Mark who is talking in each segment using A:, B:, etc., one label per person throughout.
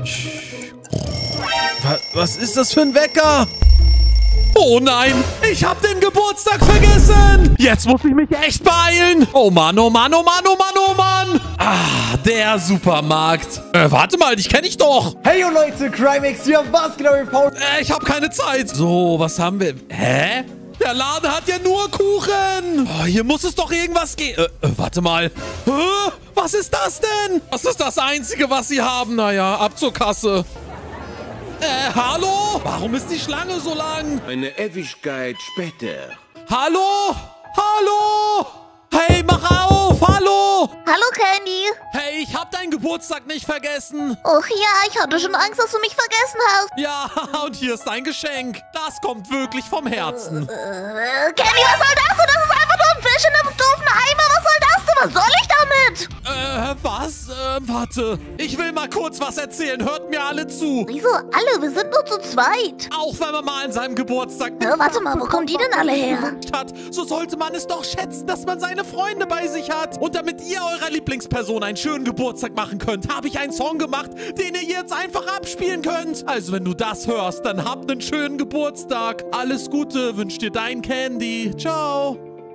A: Was ist das für ein Wecker? Oh nein, ich hab den Geburtstag vergessen. Jetzt muss ich mich echt beeilen. Oh Mann, oh Mann, oh Mann, oh Mann, oh Mann. Ah, der Supermarkt. Warte mal, dich kenne ich doch.
B: Hey yo Leute, Crimex hier, was genau ihr Paul?
A: Ich hab keine Zeit. So, was haben wir? Hä? Der Laden hat ja nur Kuchen. Oh, hier muss es doch irgendwas gehen. Warte mal. Was ist das denn? Das ist das Einzige, was sie haben. Naja, ab zur Kasse. Hallo? Warum ist die Schlange so lang?
C: Eine Ewigkeit später.
A: Hallo? Hallo? Hey, mach auf! Hallo!
D: Hallo, Candy.
A: Hey, ich hab deinen Geburtstag nicht vergessen.
D: Och ja, ich hatte schon Angst, dass du mich vergessen hast.
A: Ja, und hier ist dein Geschenk. Das kommt wirklich vom Herzen.
D: Candy, was soll das? Das ist einfach nur ein Fisch in einem doofen Eimer. Was soll das denn? Was soll ich damit?
A: Was? Warte. Ich will mal kurz was erzählen. Hört mir alle zu.
D: Wieso alle? Wir sind nur zu zweit.
A: Auch wenn man mal an seinem Geburtstag
D: Warte mal, wo kommen die denn alle her?
A: hat, so sollte man es doch schätzen, dass man seine Freunde bei sich hat. Und damit ihr eurer Lieblingsperson einen schönen Geburtstag machen könnt, habe ich einen Song gemacht, den ihr jetzt einfach abspielen könnt. Also wenn du das hörst, dann habt einen schönen Geburtstag. Alles Gute wünscht dir dein Candy. Ciao.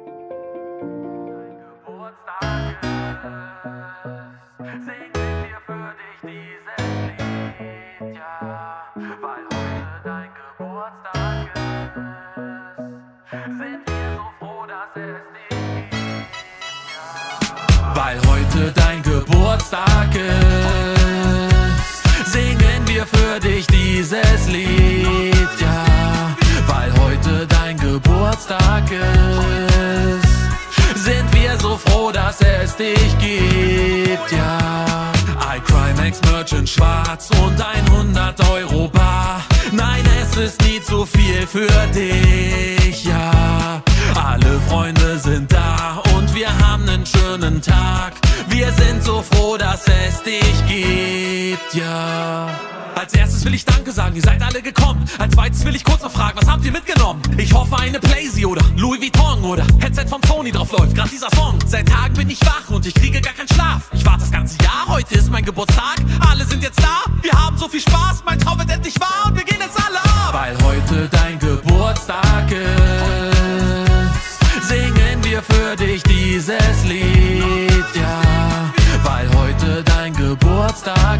A: Weil heute dein Geburtstag ist, singen wir für dich dieses Lied, ja. Weil heute dein Geburtstag ist, sind wir so froh, dass es dich gibt, ja. iCrimex Merch in schwarz und ein 100-Euro-Bar. Nein, es ist nie zu viel für dich, ja. Alle Freunde sind da und wir haben einen schönen Tag. Wir sind so froh, dass es dich gibt, ja. Als erstes will ich Danke sagen, ihr seid alle gekommen. Als zweites will ich kurz noch fragen, was habt ihr mitgenommen? Ich hoffe eine Playsee oder Louis Vuitton oder Headset von Sony drauf läuft, grad dieser Song. Seit Tagen bin ich wach und ich kriege gar keinen Schlaf. Ich warte das ganze Jahr, heute ist mein Geburtstag. Alle sind jetzt da, wir haben so viel Spaß. Mein Traum wird endlich wahr und wir gehen jetzt alle ab. Weil heute dein Geburtstag ist, singen wir für dich dieses Lied, ja. Weil heute dein Geburtstag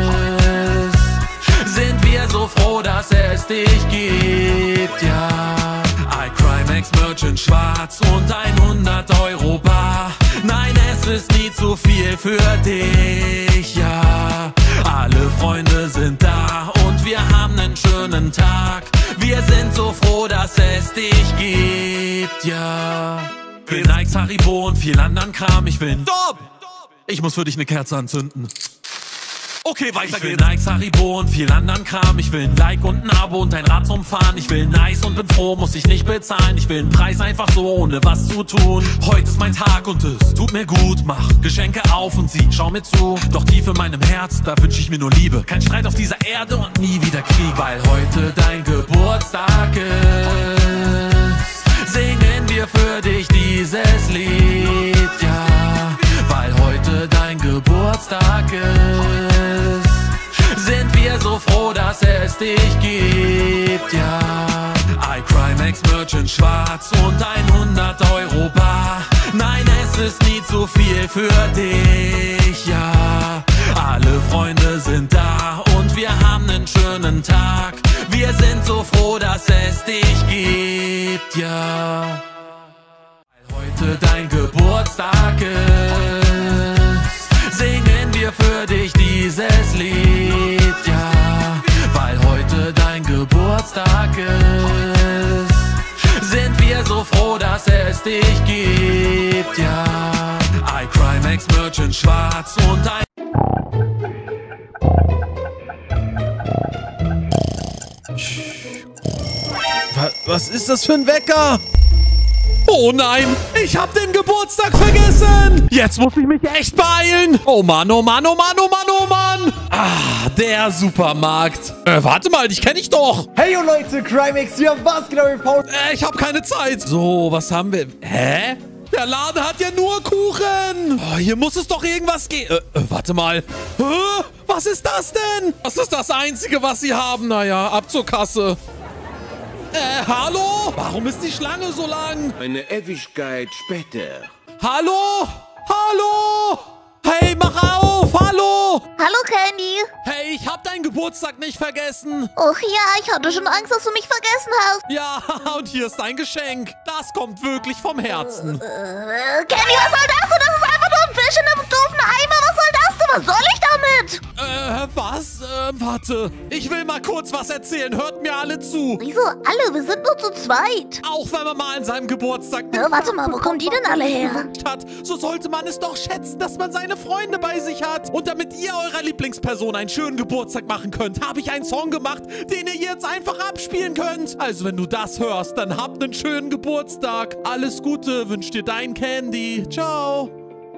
A: ist, sind wir so froh, dass es dich gibt, ja. iCrimex Merch in schwarz und ein 100-Euro-Bar. Nein, es ist nie zu viel für dich, ja. Alle Freunde sind da und wir haben einen schönen Tag. Wir sind so froh, dass es dich gibt, ja. Will Nikes, Haribo und viel anderen Kram. Ich will Stopp! Ich muss für dich eine Kerze anzünden. Okay, weiter geht's. Ich will Nikes, Haribo und viel anderen Kram. Ich will ein Like und ein Abo und ein Rad zum Fahren. Ich will nice und bin froh, muss ich nicht bezahlen. Ich will einen Preis einfach so, ohne was zu tun. Heute ist mein Tag und es tut mir gut. Mach Geschenke auf und sieh, schau mir zu. Doch tief in meinem Herz, da wünsch ich mir nur Liebe. Kein Streit auf dieser Erde und nie wieder Krieg. Weil heute dein Geburtstag ist, singen wir für dich dieses Lied, ja. Weil heute dein Geburtstag ist, sind wir so froh, dass es dich gibt, ja. iCrimex Merch in schwarz und ein 100-Euro-Bar. Nein, es ist nie zu viel für dich, ja. Alle Freunde sind da und wir haben einen schönen Tag. Wir sind so froh, dass es dich gibt, ja. Weil heute dein Geburtstag ist, singen wir für dich dieses Lied, ja. Weil heute dein Geburtstag ist, sind wir so froh, dass es dich gibt, ja. iCrimex Merch in schwarz und ein... Was ist das für ein Wecker? Oh nein, ich hab den Geburtstag vergessen. Jetzt muss ich mich echt beeilen. Oh Mann, oh Mann, oh Mann, oh Mann, oh Mann. Ah, der Supermarkt. Warte mal, dich kenne ich doch.
B: Hey yo Leute, Crimex hier, was genau ihr Paul?
A: Ich hab keine Zeit. So, was haben wir? Hä? Der Laden hat ja nur Kuchen. Oh, hier muss es doch irgendwas gehen. Warte mal. Was Was ist das denn? Das ist das Einzige, was sie haben. Naja, ab zur Kasse. Hallo? Warum ist die Schlange so lang?
C: Eine Ewigkeit später.
A: Hallo? Hallo? Hey, mach auf! Hallo!
D: Hallo, Candy.
A: Hey, ich hab deinen Geburtstag nicht vergessen.
D: Och ja, ich hatte schon Angst, dass du mich vergessen hast.
A: Ja, und hier ist dein Geschenk. Das kommt wirklich vom Herzen.
D: Candy, was soll das? Das ist einfach nur ein Fisch in einem doofen Eimer. Was soll das? Was soll ich damit?
A: Was? Warte. Ich will mal kurz was erzählen. Hört mir alle zu.
D: Wieso alle? Wir sind nur zu zweit.
A: Auch wenn man mal an seinem Geburtstag
D: Warte mal, wo kommen die denn alle her?
A: hat, so sollte man es doch schätzen, dass man seine Freunde bei sich hat. Und damit ihr eurer Lieblingsperson einen schönen Geburtstag machen könnt, habe ich einen Song gemacht, den ihr jetzt einfach abspielen könnt. Also wenn du das hörst, dann habt einen schönen Geburtstag. Alles Gute wünscht dir dein Candy. Ciao.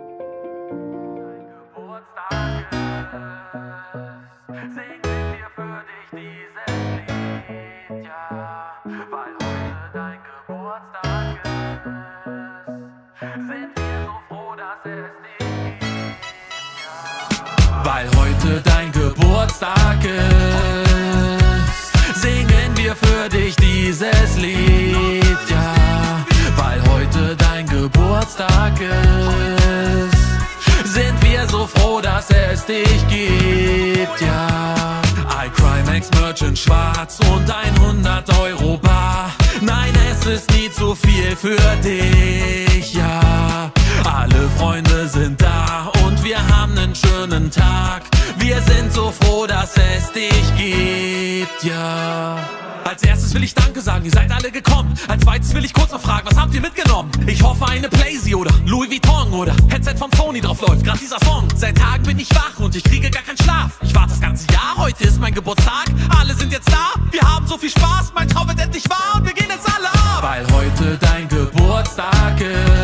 A: Weil heute dein Geburtstag ist, singen wir für dich dieses Lied, ja. Weil heute dein Geburtstag ist, sind wir so froh, dass es dich gibt, ja. iCrimex Merch in schwarz und ein 100-Euro-Bar. Nein, es ist nie zu viel für dich, ja. Alle Freunde sind da und wir haben einen schönen Tag. Wir sind so froh, dass es dich gibt, ja. Als erstes will ich Danke sagen, ihr seid alle gekommen. Als zweites will ich kurz noch fragen, was habt ihr mitgenommen? Ich hoffe eine Playsee oder Louis Vuitton oder Headset von Sony, drauf läuft gerade dieser Song. Seit Tagen bin ich wach und ich kriege gar keinen Schlaf. Ich warte das ganze Jahr, heute ist mein Geburtstag. Alle sind jetzt da, wir haben so viel Spaß. Mein Traum wird endlich wahr und wir gehen jetzt alle ab. Weil heute dein Geburtstag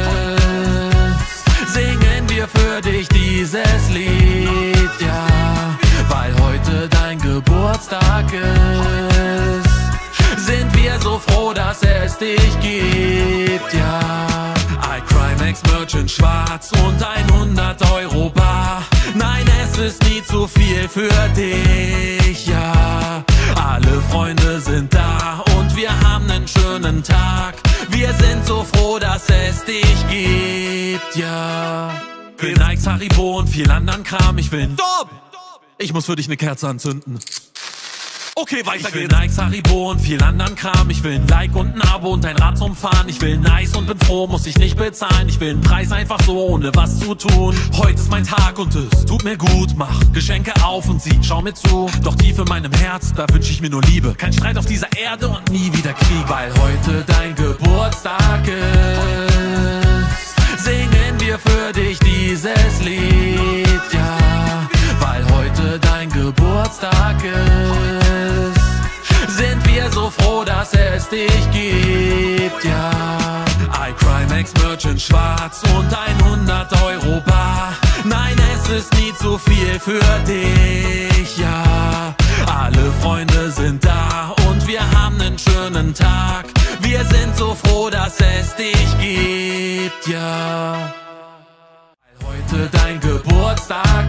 A: ist, singen wir für dich dieses Lied, ja. Weil heute dein Geburtstag ist, sind wir so froh, dass es dich gibt, ja. iCrimex Merch in schwarz und ein 100-Euro-Bar. Nein, es ist nie zu viel für dich, ja. Alle Freunde sind da und wir haben einen schönen Tag. Wir sind so froh, dass es dich gibt, ja. Will Nikes, Haribo und viel anderen Kram. Ich will Stopp! Ich muss für dich eine Kerze anzünden. Okay, weiter geht's. Ich will Nikes, Haribo und viel anderen Kram. Ich will ein Like und ein Abo und ein Rad zum Fahren. Ich will nice und bin froh, muss ich nicht bezahlen. Ich will einen Preis einfach so, ohne was zu tun. Heute ist mein Tag und es tut mir gut. Mach Geschenke auf und sie schau mir zu. Doch tief in meinem Herz, da wünsch ich mir nur Liebe. Kein Streit auf dieser Erde und nie wieder Krieg. Weil heute dein Geburtstag ist, singen wir für dich dieses Lied, ja. Weil heute dein Geburtstag ist, sind wir so froh, dass es dich gibt, ja. iCrimex Merch in schwarz und ein 100-Euro-Bar. Nein, es ist nie zu viel für dich, ja. Alle Freunde sind da und wir haben einen schönen Tag. Wir sind so froh, dass es dich gibt, ja. Heute dein Geburtstag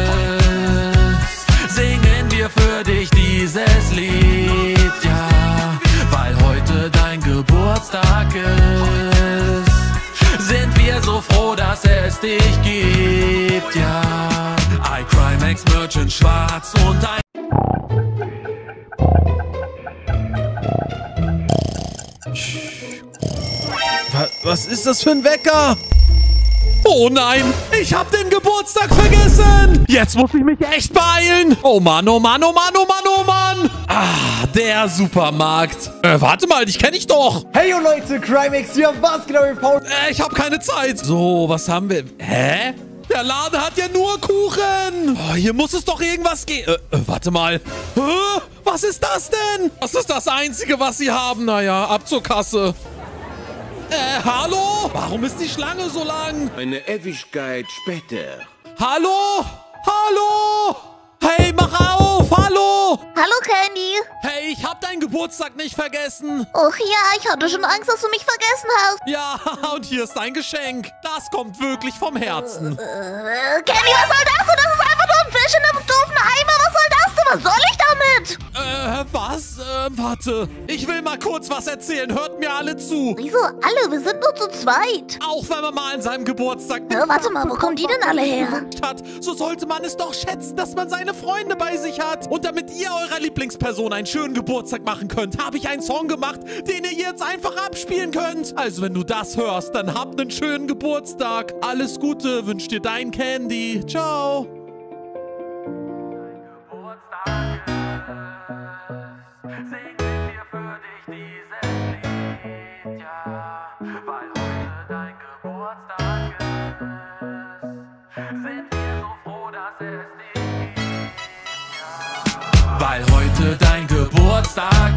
A: ist, singen wir für dich dieses Lied, ja. Weil heute dein Geburtstag ist, sind wir so froh, dass es dich gibt, ja. iCrimex Merch in schwarz und ein... Was ist das für ein Wecker? Oh nein, ich hab den Geburtstag vergessen. Jetzt muss ich mich echt beeilen. Oh Mann, oh Mann, oh Mann, oh Mann, oh Mann. Ah, der Supermarkt. Warte mal, dich kenne ich doch.
B: Hey yo Leute, Crimex hier, was genau wie Paul?
A: Ich hab keine Zeit. So, was haben wir? Hä? Der Laden hat ja nur Kuchen. Oh, hier muss es doch irgendwas gehen. Warte mal. Was ist das denn? Das ist das Einzige, was sie haben. Naja, ab zur Kasse. Hallo? Warum ist die Schlange so lang?
C: Eine Ewigkeit später.
A: Hallo? Hallo? Hey, mach auf! Hallo!
D: Hallo, Candy.
A: Hey, ich hab deinen Geburtstag nicht vergessen.
D: Och ja, ich hatte schon Angst, dass du mich vergessen hast.
A: Ja, und hier ist dein Geschenk. Das kommt wirklich vom Herzen.
D: Candy, was soll das? Das ist einfach nur ein Fisch in einem doofen Eimer. Was soll ich damit?
A: Was? Warte. Ich will mal kurz was erzählen. Hört mir alle zu.
D: Wieso alle? Wir sind nur zu zweit.
A: Auch wenn man mal an seinem Geburtstag
D: Warte mal, wo kommen die denn alle her?
A: hat, so sollte man es doch schätzen, dass man seine Freunde bei sich hat. Und damit ihr eurer Lieblingsperson einen schönen Geburtstag machen könnt, habe ich einen Song gemacht, den ihr jetzt einfach abspielen könnt. Also wenn du das hörst, dann habt einen schönen Geburtstag. Alles Gute wünscht dir dein Candy. Ciao. Weil heute dein Geburtstag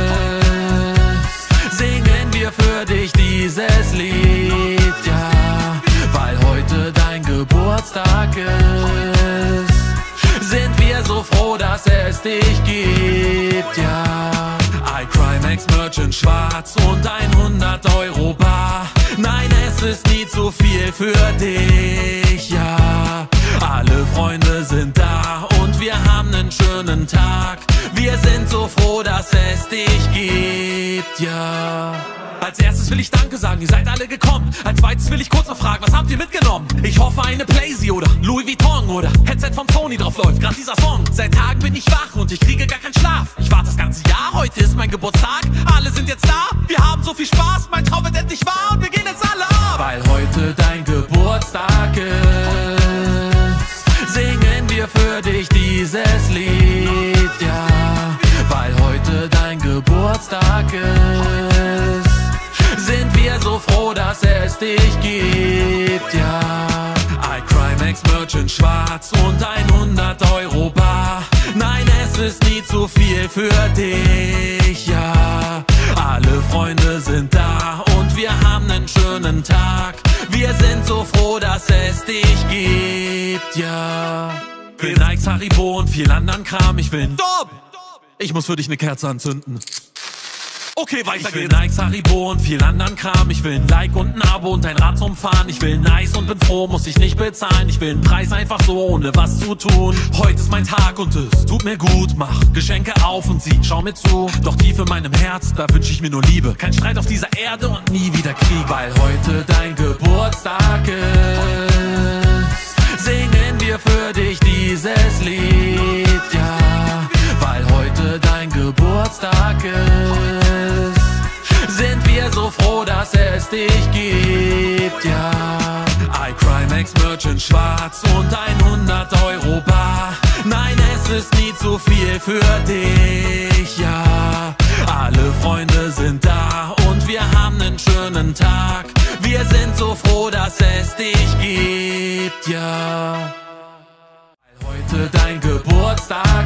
A: ist, singen wir für dich dieses Lied, ja. Weil heute dein Geburtstag ist, sind wir so froh, dass es dich gibt, ja. iCrimex Merch in schwarz und 100€ bar. Nein, es ist nie zu viel für dich, ja. Alle Freunde sind da und wir haben einen schönen Tag. Wir sind so froh, dass es dich gibt, ja. Als erstes will ich Danke sagen, ihr seid alle gekommen. Als zweites will ich kurz noch fragen, was habt ihr mitgenommen? Ich hoffe eine Playsee oder Louis Vuitton oder Headset von Sony drauf läuft, grad dieser Song. Seit Tagen bin ich wach und ich kriege gar keinen Schlaf. Ich warte das ganze Jahr, heute ist mein Geburtstag. Alle sind jetzt da, wir haben so viel Spaß. Mein Traum wird endlich wahr und wir gehen jetzt alle ab. Weil heute dein Geburtstag ist, singen wir für dich dieses Lied, ja. Weil heute dein Geburtstag ist, sind wir so froh, dass es dich gibt, ja. iCrimex Merch in schwarz und 100€ bar. Nein, es ist nie zu viel für dich, ja. Alle Freunde sind da und wir haben einen schönen Tag. Wir sind so froh, dass es dich gibt, ja. Will Nikes, Haribo und viel anderen Kram. Ich will Stopp! Ich muss für dich eine Kerze anzünden. Okay, weiter geht's. Ich will Nikes, Haribo und viel anderen Kram. Ich will ein Like und ein Abo und ein Rad zum Fahren. Ich will nice und bin froh, muss ich nicht bezahlen. Ich will einen Preis einfach so, ohne was zu tun. Heute ist mein Tag und es tut mir gut. Mach Geschenke auf und sie schau mir zu. Doch tief in meinem Herz, da wünsch ich mir nur Liebe. Kein Streit auf dieser Erde und nie wieder Krieg. Weil heute dein Geburtstag ist, singen wir für dich dieses Lied, ja. Weil heute dein Geburtstag ist, sind wir so froh, dass es dich gibt, ja. iCrimex Merch in schwarz und 100€ bar. Nein, es ist nie zu viel für dich, ja. Alle Freunde sind da und wir haben einen schönen Tag. Wir sind so froh, dass es dich gibt, ja. Heute dein Geburtstag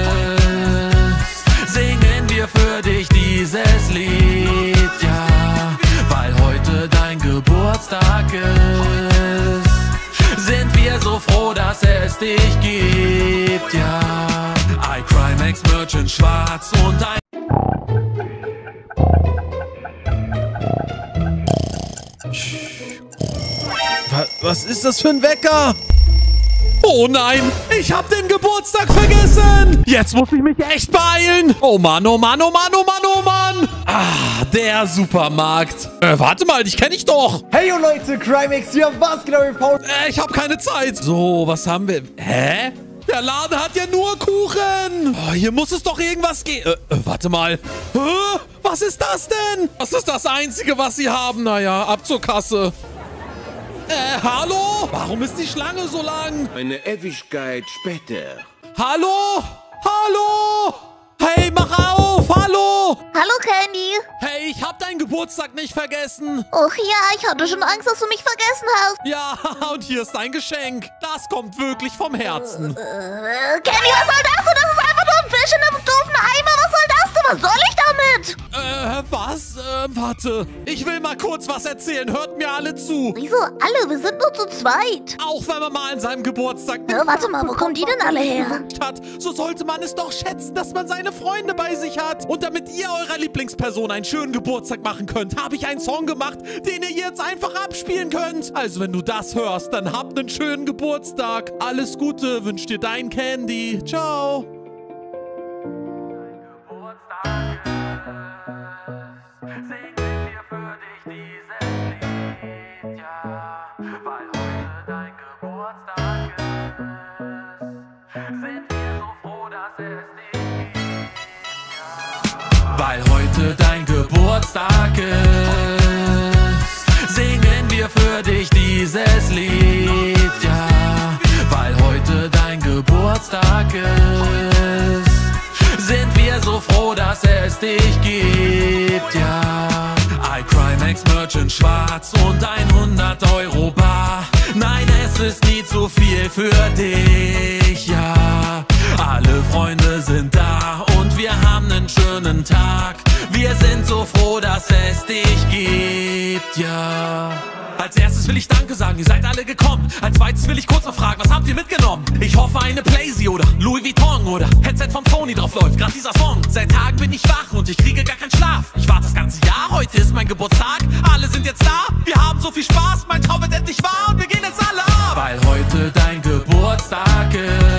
A: ist, singen wir für dich dieses Lied, ja. Weil heute dein Geburtstag ist, sind wir so froh, dass es dich gibt, ja. iCrimex Merch in schwarz und ein... Was ist das für ein Wecker? Oh nein, ich hab den Geburtstag vergessen. Jetzt muss ich mich echt beeilen. Oh Mann, oh Mann, oh Mann, oh Mann, oh Mann. Ah, der Supermarkt. Warte mal, dich kenne ich doch.
B: Hey yo Leute, Crimex hier, was genau wie Paul?
A: Ich hab keine Zeit. So, was haben wir? Hä? Der Laden hat ja nur Kuchen. Oh, hier muss es doch irgendwas gehen. Warte mal. Was ist das denn? Das ist das Einzige, was sie haben. Naja, ab zur Kasse. Hallo? Warum ist die Schlange so lang?
C: Eine Ewigkeit später.
A: Hallo? Hallo? Hey, mach auf! Hallo!
D: Hallo, Candy.
A: Hey, ich hab deinen Geburtstag nicht vergessen.
D: Och ja, ich hatte schon Angst, dass du mich vergessen hast.
A: Ja, und hier ist dein Geschenk. Das kommt wirklich vom Herzen.
D: Candy, was soll das? Das ist einfach nur ein Fisch in einem doofen Eimer. Was soll das? Was soll ich damit?
A: Was? Warte. Ich will mal kurz was erzählen. Hört mir alle zu.
D: Wieso alle? Wir sind nur zu zweit.
A: Auch wenn man mal an seinem Geburtstag
D: warte mal, wo kommen die denn alle her?
A: hat, so sollte man es doch schätzen, dass man seine Freunde bei sich hat. Und damit ihr eurer Lieblingsperson einen schönen Geburtstag machen könnt, habe ich einen Song gemacht, den ihr jetzt einfach abspielen könnt. Also wenn du das hörst, dann habt einen schönen Geburtstag. Alles Gute wünscht dir dein Candy. Ciao. Geburtstag ist, sind wir so froh, dass es dich gibt. Weil heute dein Geburtstag ist, singen wir für dich dieses Lied, ja. Weil heute dein Geburtstag ist, sind wir so froh, dass es dich gibt, ja. iCrimex Merch in schwarz und 100€ bar. Nein, es ist nie zu viel für dich, ja. Alle Freunde sind da und wir haben einen schönen Tag. Wir sind so froh, dass es dich gibt, ja. Als erstes will ich Danke sagen, ihr seid alle gekommen. Als zweites will ich kurz noch fragen, was habt ihr mitgenommen? Ich hoffe eine Playsee oder Louis Vuitton oder Headset von Sony drauf läuft, grad dieser Song. Seit Tagen bin ich wach und ich kriege gar keinen Schlaf. Ich warte das ganze Jahr, heute ist mein Geburtstag. Alle sind jetzt da, wir haben so viel Spaß. Mein Traum wird endlich wahr und wir gehen jetzt alle ab. Weil heute dein Geburtstag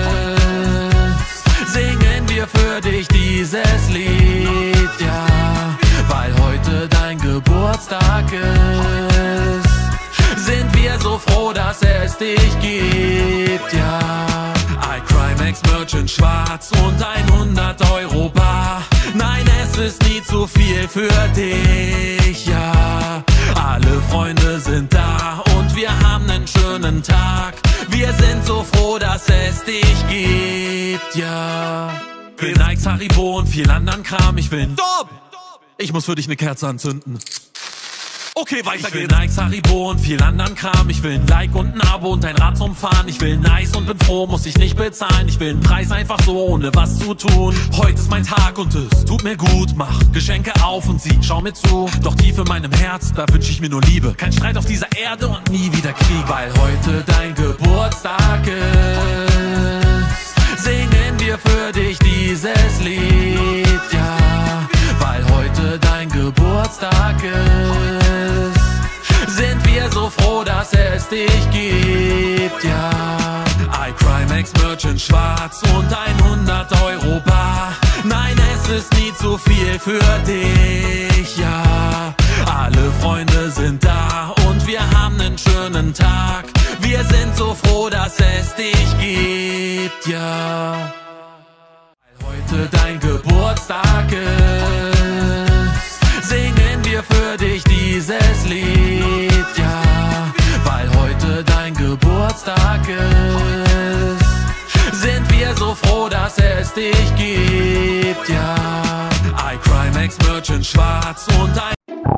A: ist, singen wir für dich dieses Lied, ja. Weil heute dein Geburtstag ist, sind wir so froh, dass es dich gibt, ja. iCrimex Merch in schwarz und 100€ bar. Nein, es ist nie zu viel für dich, ja. Alle Freunde sind da und wir haben einen schönen Tag. Wir sind so froh, dass es dich gibt, ja. Will Nikes, Haribo und viel anderen Kram. Ich will Stopp! Ich muss für dich eine Kerze anzünden. Okay, weiter geht's. Ich will Nikes, Haribo und viel anderen Kram. Ich will ein Like und ein Abo und ein Rad zum Fahren. Ich will nice und bin froh, muss ich nicht bezahlen. Ich will einen Preis einfach so, ohne was zu tun. Heute ist mein Tag und es tut mir gut. Mach Geschenke auf und sieh, schau mir zu. Doch tief in meinem Herz, da wünsch ich mir nur Liebe. Kein Streit auf dieser Erde und nie wieder Krieg. Weil heute dein Geburtstag ist, singen wir für dich dieses Lied, ja. Weil heute dein Geburtstag ist, sind wir so froh, dass es dich gibt, ja. iCrimex Merch in schwarz und 100€ bar. Nein, es ist nie zu viel für dich, ja. Alle Freunde sind da und wir haben einen schönen Tag. Wir sind so froh, dass es dich gibt, ja. Heute dein Geburtstag ist, singen wir für dich dieses Lied, ja. Weil heute dein Geburtstag ist, sind wir so froh, dass es dich gibt, ja. iCrimex Merch in schwarz und ein...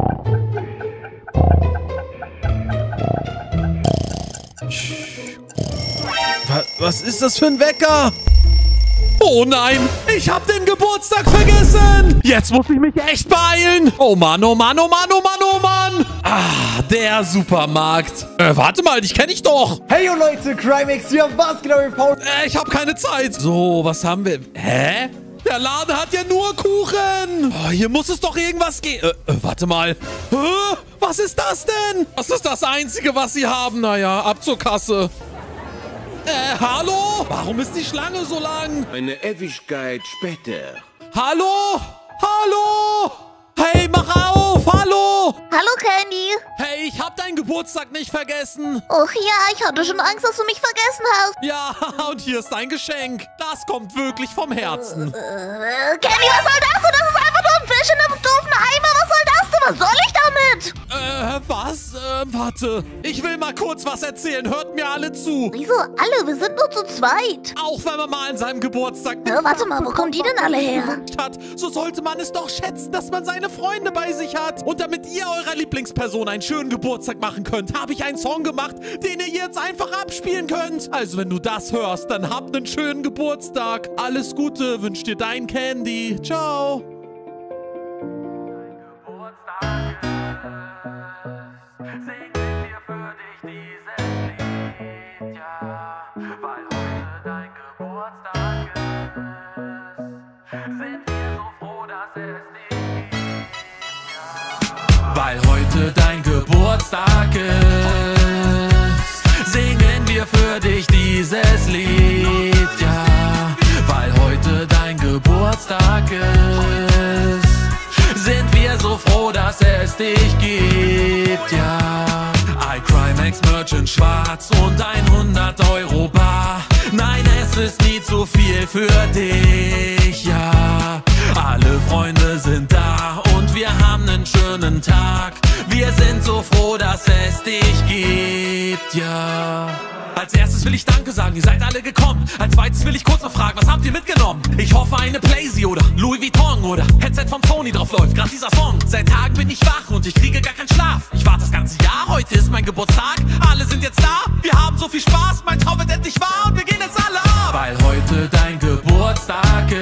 E: Was ist das für ein Wecker? Oh nein, ich hab den Geburtstag vergessen. Jetzt muss ich mich echt beeilen. Oh Mann, oh Mann, oh Mann, oh Mann, oh Mann. Ah, der Supermarkt. Warte mal, dich kenne ich doch.
B: Hey yo Leute, Crimex hier, was genau wie Paul?
E: Ich hab keine Zeit. So, was haben wir? Hä? Der Laden hat ja nur Kuchen. Oh, hier muss es doch irgendwas gehen. Warte mal. Was ist das denn? Das ist das Einzige, was sie haben. Naja, ab zur Kasse. Hallo? Warum ist die Schlange so lang?
C: Eine Ewigkeit später.
E: Hallo? Hallo? Hey, mach auf! Hallo!
D: Hallo, Candy.
E: Hey, ich hab deinen Geburtstag nicht vergessen.
D: Och ja, ich hatte schon Angst, dass du mich vergessen hast.
E: Ja, und hier ist dein Geschenk. Das kommt wirklich vom Herzen.
D: Candy, was soll das? Das ist einfach nur ein Fisch in einem doofen Eimer. Was soll das? Was soll ich damit?
E: Was? Warte. Ich will mal kurz was erzählen. Hört mir alle zu.
D: Wieso alle? Wir sind nur zu zweit.
E: Auch wenn man mal an seinem Geburtstag
D: Warte mal, wo kommen die denn alle her?
E: hat, so sollte man es doch schätzen, dass man seine Freunde bei sich hat. Und damit ihr eurer Lieblingsperson einen schönen Geburtstag machen könnt, habe ich einen Song gemacht, den ihr jetzt einfach abspielen könnt. Also wenn du das hörst, dann habt einen schönen Geburtstag. Alles Gute wünscht dir dein Candy. Ciao.
A: Weil heute dein Geburtstag ist, singen wir für dich dieses Lied, ja. Weil heute dein Geburtstag ist, sind wir so froh, dass es dich gibt, ja. iCrimex iCrimex-Merch in schwarz und 100 € bar. Nein, es ist nie zu viel für dich, ja. Alle Freunde sind da und wir haben einen schönen Tag. Wir sind so froh, dass es dich gibt, ja. Als erstes will ich Danke sagen, ihr seid alle gekommen. Als zweites will ich kurz noch fragen, was habt ihr mitgenommen? Ich hoffe eine Playsee oder Louis Vuitton oder Headset von Sony, drauf läuft grad dieser Song. Seit Tagen bin ich wach und ich kriege gar keinen Schlaf. Ich warte das ganze Jahr, heute ist mein Geburtstag. Alle sind jetzt da, wir haben so viel Spaß. Mein Traum wird endlich wahr und wir gehen jetzt alle ab. Weil heute dein Geburtstag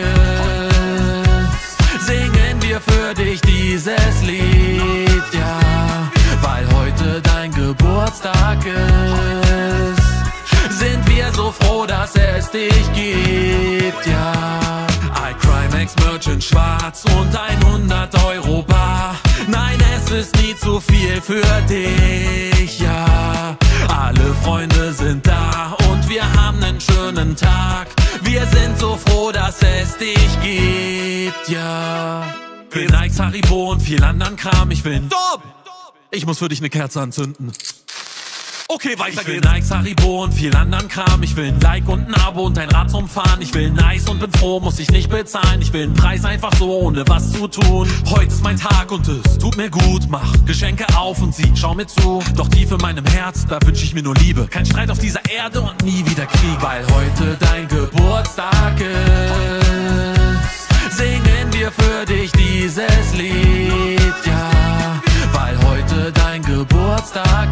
A: ist, singen wir für dich dieses Lied, ja. Weil heute dein Geburtstag ist, sind wir so froh, dass es dich gibt, ja. iCrimex-Merch in schwarz und 100 € bar. Nein, es ist nie zu viel für dich, ja. Alle Freunde sind da und wir haben einen schönen Tag. Wir sind so froh, dass es dich gibt, ja. Will Nikes, Haribo und viel anderen Kram. Ich will Stopp! Ich muss für dich eine Kerze anzünden. Okay, weiter geht's. Ich will Nikes, Haribo und viel anderen Kram. Ich will ein Like und ein Abo und ein Rad zum Fahren. Ich will nice und bin froh, muss ich nicht bezahlen. Ich will einen Preis einfach so, ohne was zu tun. Heute ist mein Tag und es tut mir gut. Mach Geschenke auf und sie schau mir zu. Doch tief in meinem Herz, da wünsch ich mir nur Liebe. Kein Streit auf dieser Erde und nie wieder Krieg. Weil heute dein Geburtstag ist, singen wir für dich dieses Lied, ja. Weil heute dein Geburtstag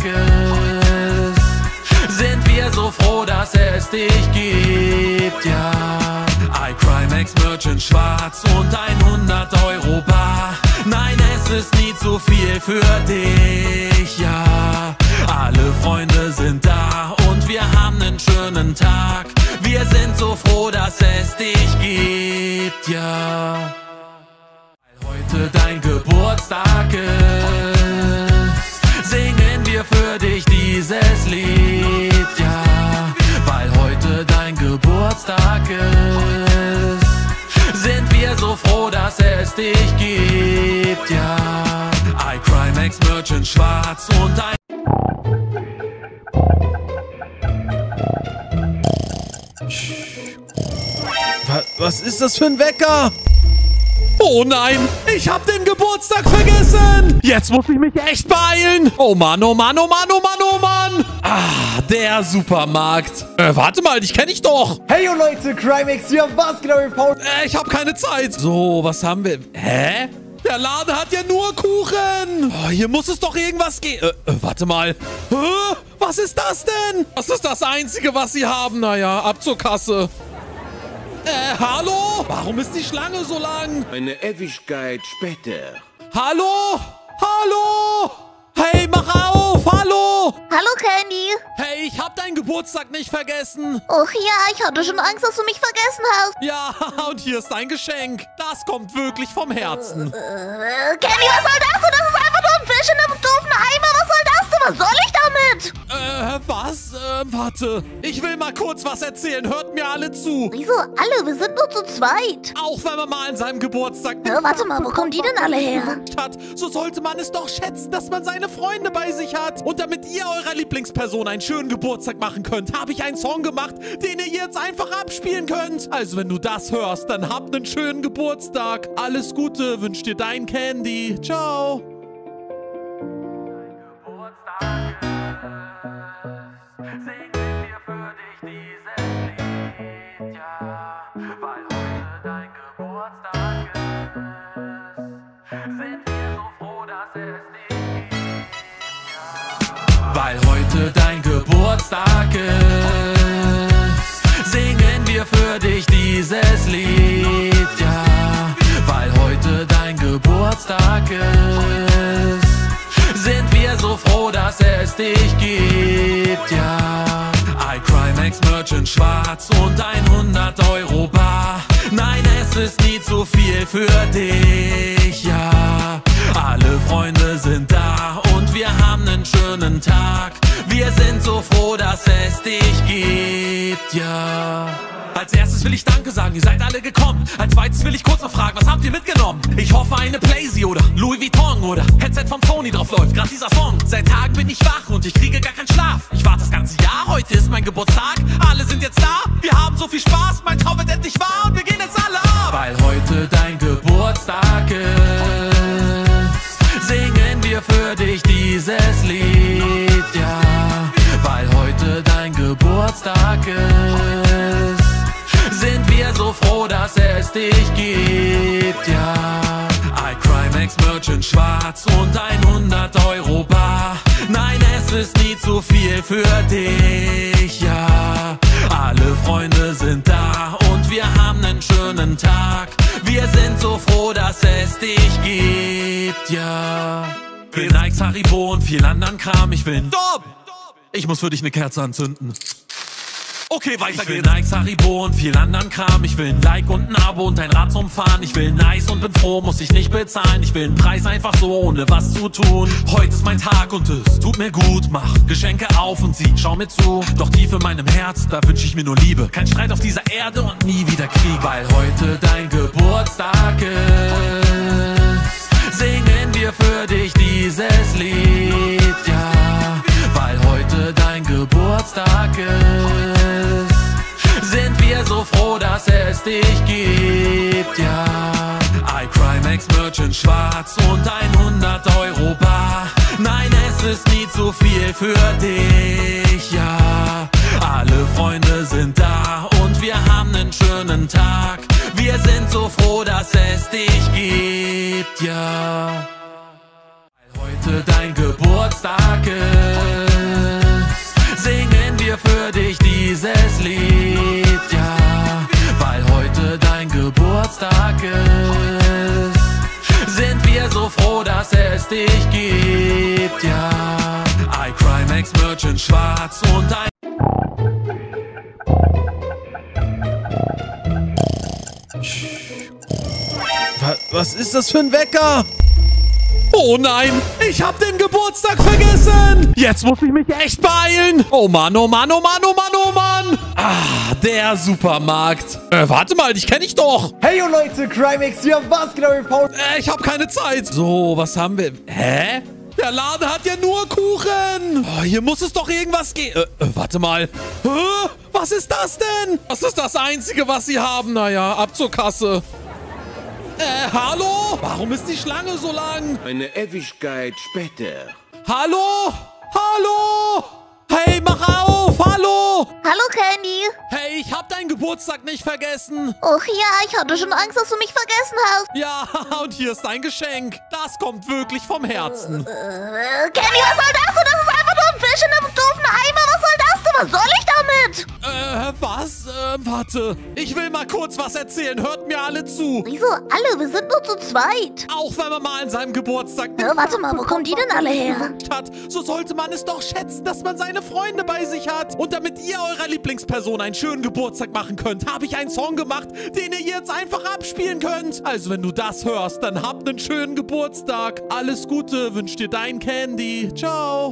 A: ist, sind wir so froh, dass es dich gibt, ja. iCrimex-Merch in schwarz und 100 € bar. Nein, es ist nie zu viel für dich, ja. Alle Freunde sind da und wir haben einen schönen Tag. Wir sind so froh, dass es dich gibt, ja. Heute dein Geburtstag ist, singen wir für dich dieses Lied, ja. Weil heute dein Geburtstag ist, sind wir so froh, dass es dich gibt, ja. iCrimex-Merch in schwarz und ein...
E: Was ist das für ein Wecker? Oh nein, ich hab den Geburtstag vergessen. Jetzt muss ich mich echt beeilen. Oh Mann, oh Mann, oh Mann, oh Mann, oh Mann. Ah, der Supermarkt. Warte mal, dich kenne ich doch.
B: Hey yo Leute, Crimex hier, was genau mit Paul?
E: Ich hab keine Zeit. So, was haben wir? Hä? Der Laden hat ja nur Kuchen. Oh, hier muss es doch irgendwas gehen. Warte mal. Was ist das denn? Das ist das Einzige, was sie haben. Naja, ab zur Kasse. Hallo? Warum ist die Schlange so lang?
C: Eine Ewigkeit später.
E: Hallo? Hallo? Hey, mach auf! Hallo!
D: Hallo, Candy.
E: Hey, ich hab deinen Geburtstag nicht vergessen.
D: Och ja, ich hatte schon Angst, dass du mich vergessen hast.
E: Ja, und hier ist dein Geschenk. Das kommt wirklich vom Herzen.
D: Candy, was soll das? Das ist einfach nur ein Fisch in einem doofen Eimer. Was soll das denn? Was soll ich damit?
E: Was? Warte. Ich will mal kurz was erzählen. Hört mir alle zu.
D: Wieso alle? Wir sind nur zu zweit.
E: Auch wenn man mal an seinem Geburtstag
D: Warte mal, wo kommen die denn alle her?
E: hat, so sollte man es doch schätzen, dass man seine Freunde bei sich hat. Und damit ihr eurer Lieblingsperson einen schönen Geburtstag machen könnt, habe ich einen Song gemacht, den ihr jetzt einfach abspielen könnt. Also wenn du das hörst, dann habt einen schönen Geburtstag. Alles Gute wünscht dir dein Candy. Ciao.
A: Weil heute dein Geburtstag ist, singen wir für dich dieses Lied, ja. Weil heute dein Geburtstag ist, sind wir so froh, dass es dich gibt, ja. iCrimex-Merch in schwarz und 100 € bar. Nein, es ist nie zu viel für dich, ja. Alle Freunde sind da und wir haben einen schönen Tag. Wir sind so froh, dass es dich gibt, ja. Als erstes will ich Danke sagen, ihr seid alle gekommen. Als zweites will ich kurz noch fragen, was habt ihr mitgenommen? Ich hoffe eine Blazy oder Louis Vuitton oder Headset von Sony drauf läuft, grad dieser Song. Seit Tagen bin ich wach und ich kriege gar keinen Schlaf. Ich warte das ganze Jahr, heute ist mein Geburtstag. Alle sind jetzt da, wir haben so viel Spaß. Mein Traum wird endlich wahr und wir gehen jetzt alle ab. Weil heute dein Geburtstag ist, singen wir für dich dieses Lied, ja. Weil heute dein Geburtstag ist, sind wir so froh, dass es dich gibt, ja. iCrimex Merch in schwarz und 100€ bar. Nein, es ist nie zu viel für dich, ja. Alle Freunde sind da und wir haben einen schönen Tag. Wir sind so froh, dass es dich gibt, ja. Will Nikes, Haribo und viel anderen Kram. Ich will Stopp! Ich muss für dich eine Kerze anzünden. Okay, weiter geht's. Ich will Nikes, Haribo und viel anderen Kram. Ich will ein Like und ein Abo und ein Rad zum Fahren. Ich will nice und bin froh, muss ich nicht bezahlen. Ich will einen Preis einfach so, ohne was zu tun. Heute ist mein Tag und es tut mir gut. Mach Geschenke auf und sie schau mir zu. Doch tief in meinem Herz, da wünsch ich mir nur Liebe. Kein Streit auf dieser Erde und nie wieder Krieg. Weil heute dein Geburtstag ist, singen wir für dich dieses Lied, ja. Weil heute dein Geburtstag ist, sind wir so froh, dass es dich gibt, ja. iCrimex Merch in schwarz und 100€ bar. Nein, es ist nie zu viel für dich, ja. Alle Freunde sind da und wir haben einen schönen Tag. Wir sind so froh, dass es dich gibt, ja. Heute dein Geburtstag ist, singen wir für dich dieses Lied, ja. Weil heute dein Geburtstag ist, sind wir so froh, dass es dich gibt, ja. iCrimex Merch in schwarz und ein...
E: Was ist das für ein Wecker? Oh nein, ich hab den Geburtstag vergessen. Jetzt muss ich mich echt beeilen. Oh Mann, oh Mann, oh Mann, oh Mann, oh Mann. Ah, der Supermarkt. Warte mal, dich kenne ich doch.
B: Hey yo Leute, Crimex hier, was genau mit Paul?
E: Ich hab keine Zeit. So, was haben wir? Hä? Der Laden hat ja nur Kuchen. Oh, hier muss es doch irgendwas gehen. Warte mal. Was ist das denn? Das ist das Einzige, was sie haben. Naja, ab zur Kasse. Hallo? Warum ist die Schlange so lang?
C: Eine Ewigkeit später.
E: Hallo? Hallo? Hey, mach auf! Hallo!
D: Hallo, Candy.
E: Hey, ich hab deinen Geburtstag nicht vergessen.
D: Och ja, ich hatte schon Angst, dass du mich vergessen hast.
E: Ja, und hier ist dein Geschenk. Das kommt wirklich vom Herzen.
D: Candy, was soll das? Das ist einfach nur ein Fisch in einem doofen Eimer. Was soll das? Was soll ich damit?
E: Was? Warte. Ich will mal kurz was erzählen. Hört mir alle zu.
D: Wieso alle? Wir sind nur zu zweit.
E: Auch wenn man mal an seinem Geburtstag
D: warte mal, wo kommen die denn alle her?
E: hat, so sollte man es doch schätzen, dass man seine Freunde bei sich hat. Und damit ihr eurer Lieblingsperson einen schönen Geburtstag machen könnt, habe ich einen Song gemacht, den ihr jetzt einfach abspielen könnt. Also wenn du das hörst, dann habt einen schönen Geburtstag. Alles Gute wünscht dir dein Candy. Ciao.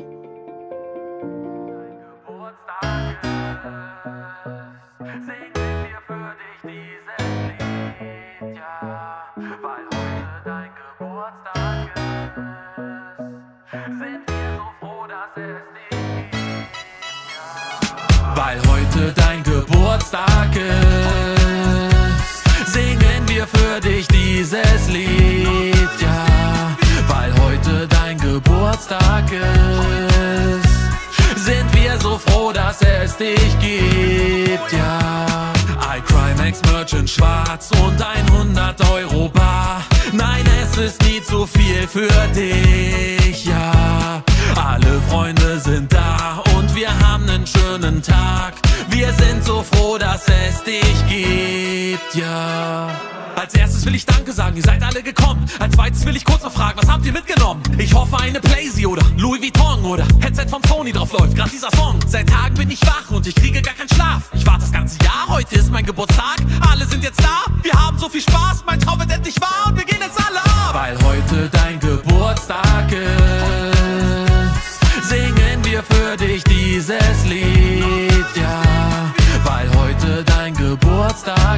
A: Weil heute dein Geburtstag ist, singen wir für dich dieses Lied, ja. Weil heute dein Geburtstag ist, sind wir so froh, dass es dich gibt, ja. iCrimex Merch in schwarz und 100€ bar. Nein, es ist nie zu viel für dich, ja. Alle Freunde sind da und wir haben einen schönen Tag. Wir sind so froh, dass es dich gibt, ja. Als erstes will ich Danke sagen, ihr seid alle gekommen. Als zweites will ich kurz noch fragen, was habt ihr mitgenommen? Ich hoffe eine Blazy oder Louis Vuitton oder Headset von Sony drauf läuft, grad dieser Song. Seit Tagen bin ich wach und ich kriege gar keinen Schlaf. Ich warte das ganze Jahr, heute ist mein Geburtstag. Alle sind jetzt da, wir haben so viel Spaß. Mein Traum wird endlich wahr und wir gehen jetzt alle ab. Weil heute dein Geburtstag ist, singen wir für dich dieses Lied, ja. Weil heute dein Geburtstag Geburtstag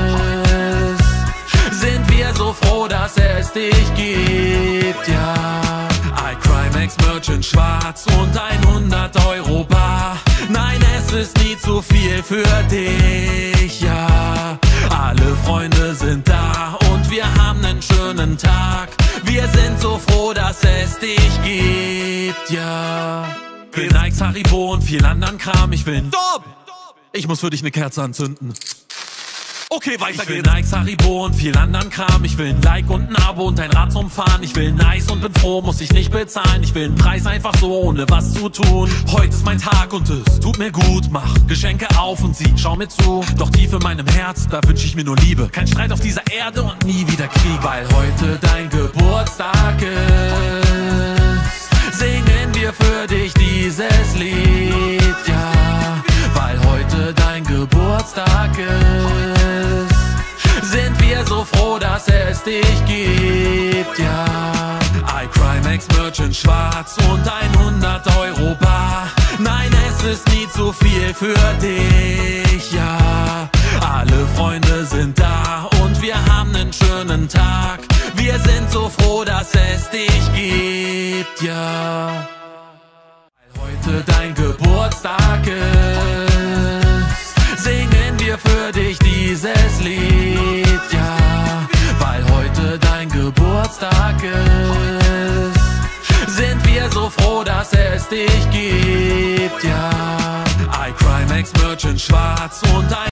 A: ist, sind wir so froh, dass es dich gibt, ja. iCrimex Merch in schwarz und 100€ bar. Nein, es ist nie zu viel für dich, ja. Alle Freunde sind da und wir haben einen schönen Tag. Wir sind so froh, dass es dich gibt, ja. Will Nikes, Haribo und viel anderen Kram. Ich will Stopp! Ich muss für dich eine Kerze anzünden. Okay, weiter geht's. Ich will Nikes, Haribo und viel anderen Kram. Ich will ein Like und ein Abo und ein Rad zum Fahren. Ich will nice und bin froh, muss ich nicht bezahlen. Ich will einen Preis einfach so, ohne was zu tun. Heute ist mein Tag und es tut mir gut. Mach Geschenke auf und sieh, schau mir zu. Doch tief in meinem Herz, da wünsch ich mir nur Liebe. Kein Streit auf dieser Erde und nie wieder Krieg. Weil heute dein Geburtstag ist, singen wir für dich dieses Lied, ja. Weil heute dein Geburtstag ist, sind wir so froh, dass es dich gibt, ja. iCrimex Merch in schwarz und 100€ bar. Nein, es ist nie zu viel für dich, ja. Alle Freunde sind da und wir haben einen schönen Tag. Wir sind so froh, dass es dich gibt, ja. Weil heute dein Geburtstag ist, singen wir für dich dieses Lied, ja. Weil heute dein Geburtstag ist, sind wir so froh, dass es dich gibt, ja. iCrimex Merch in schwarz und ein...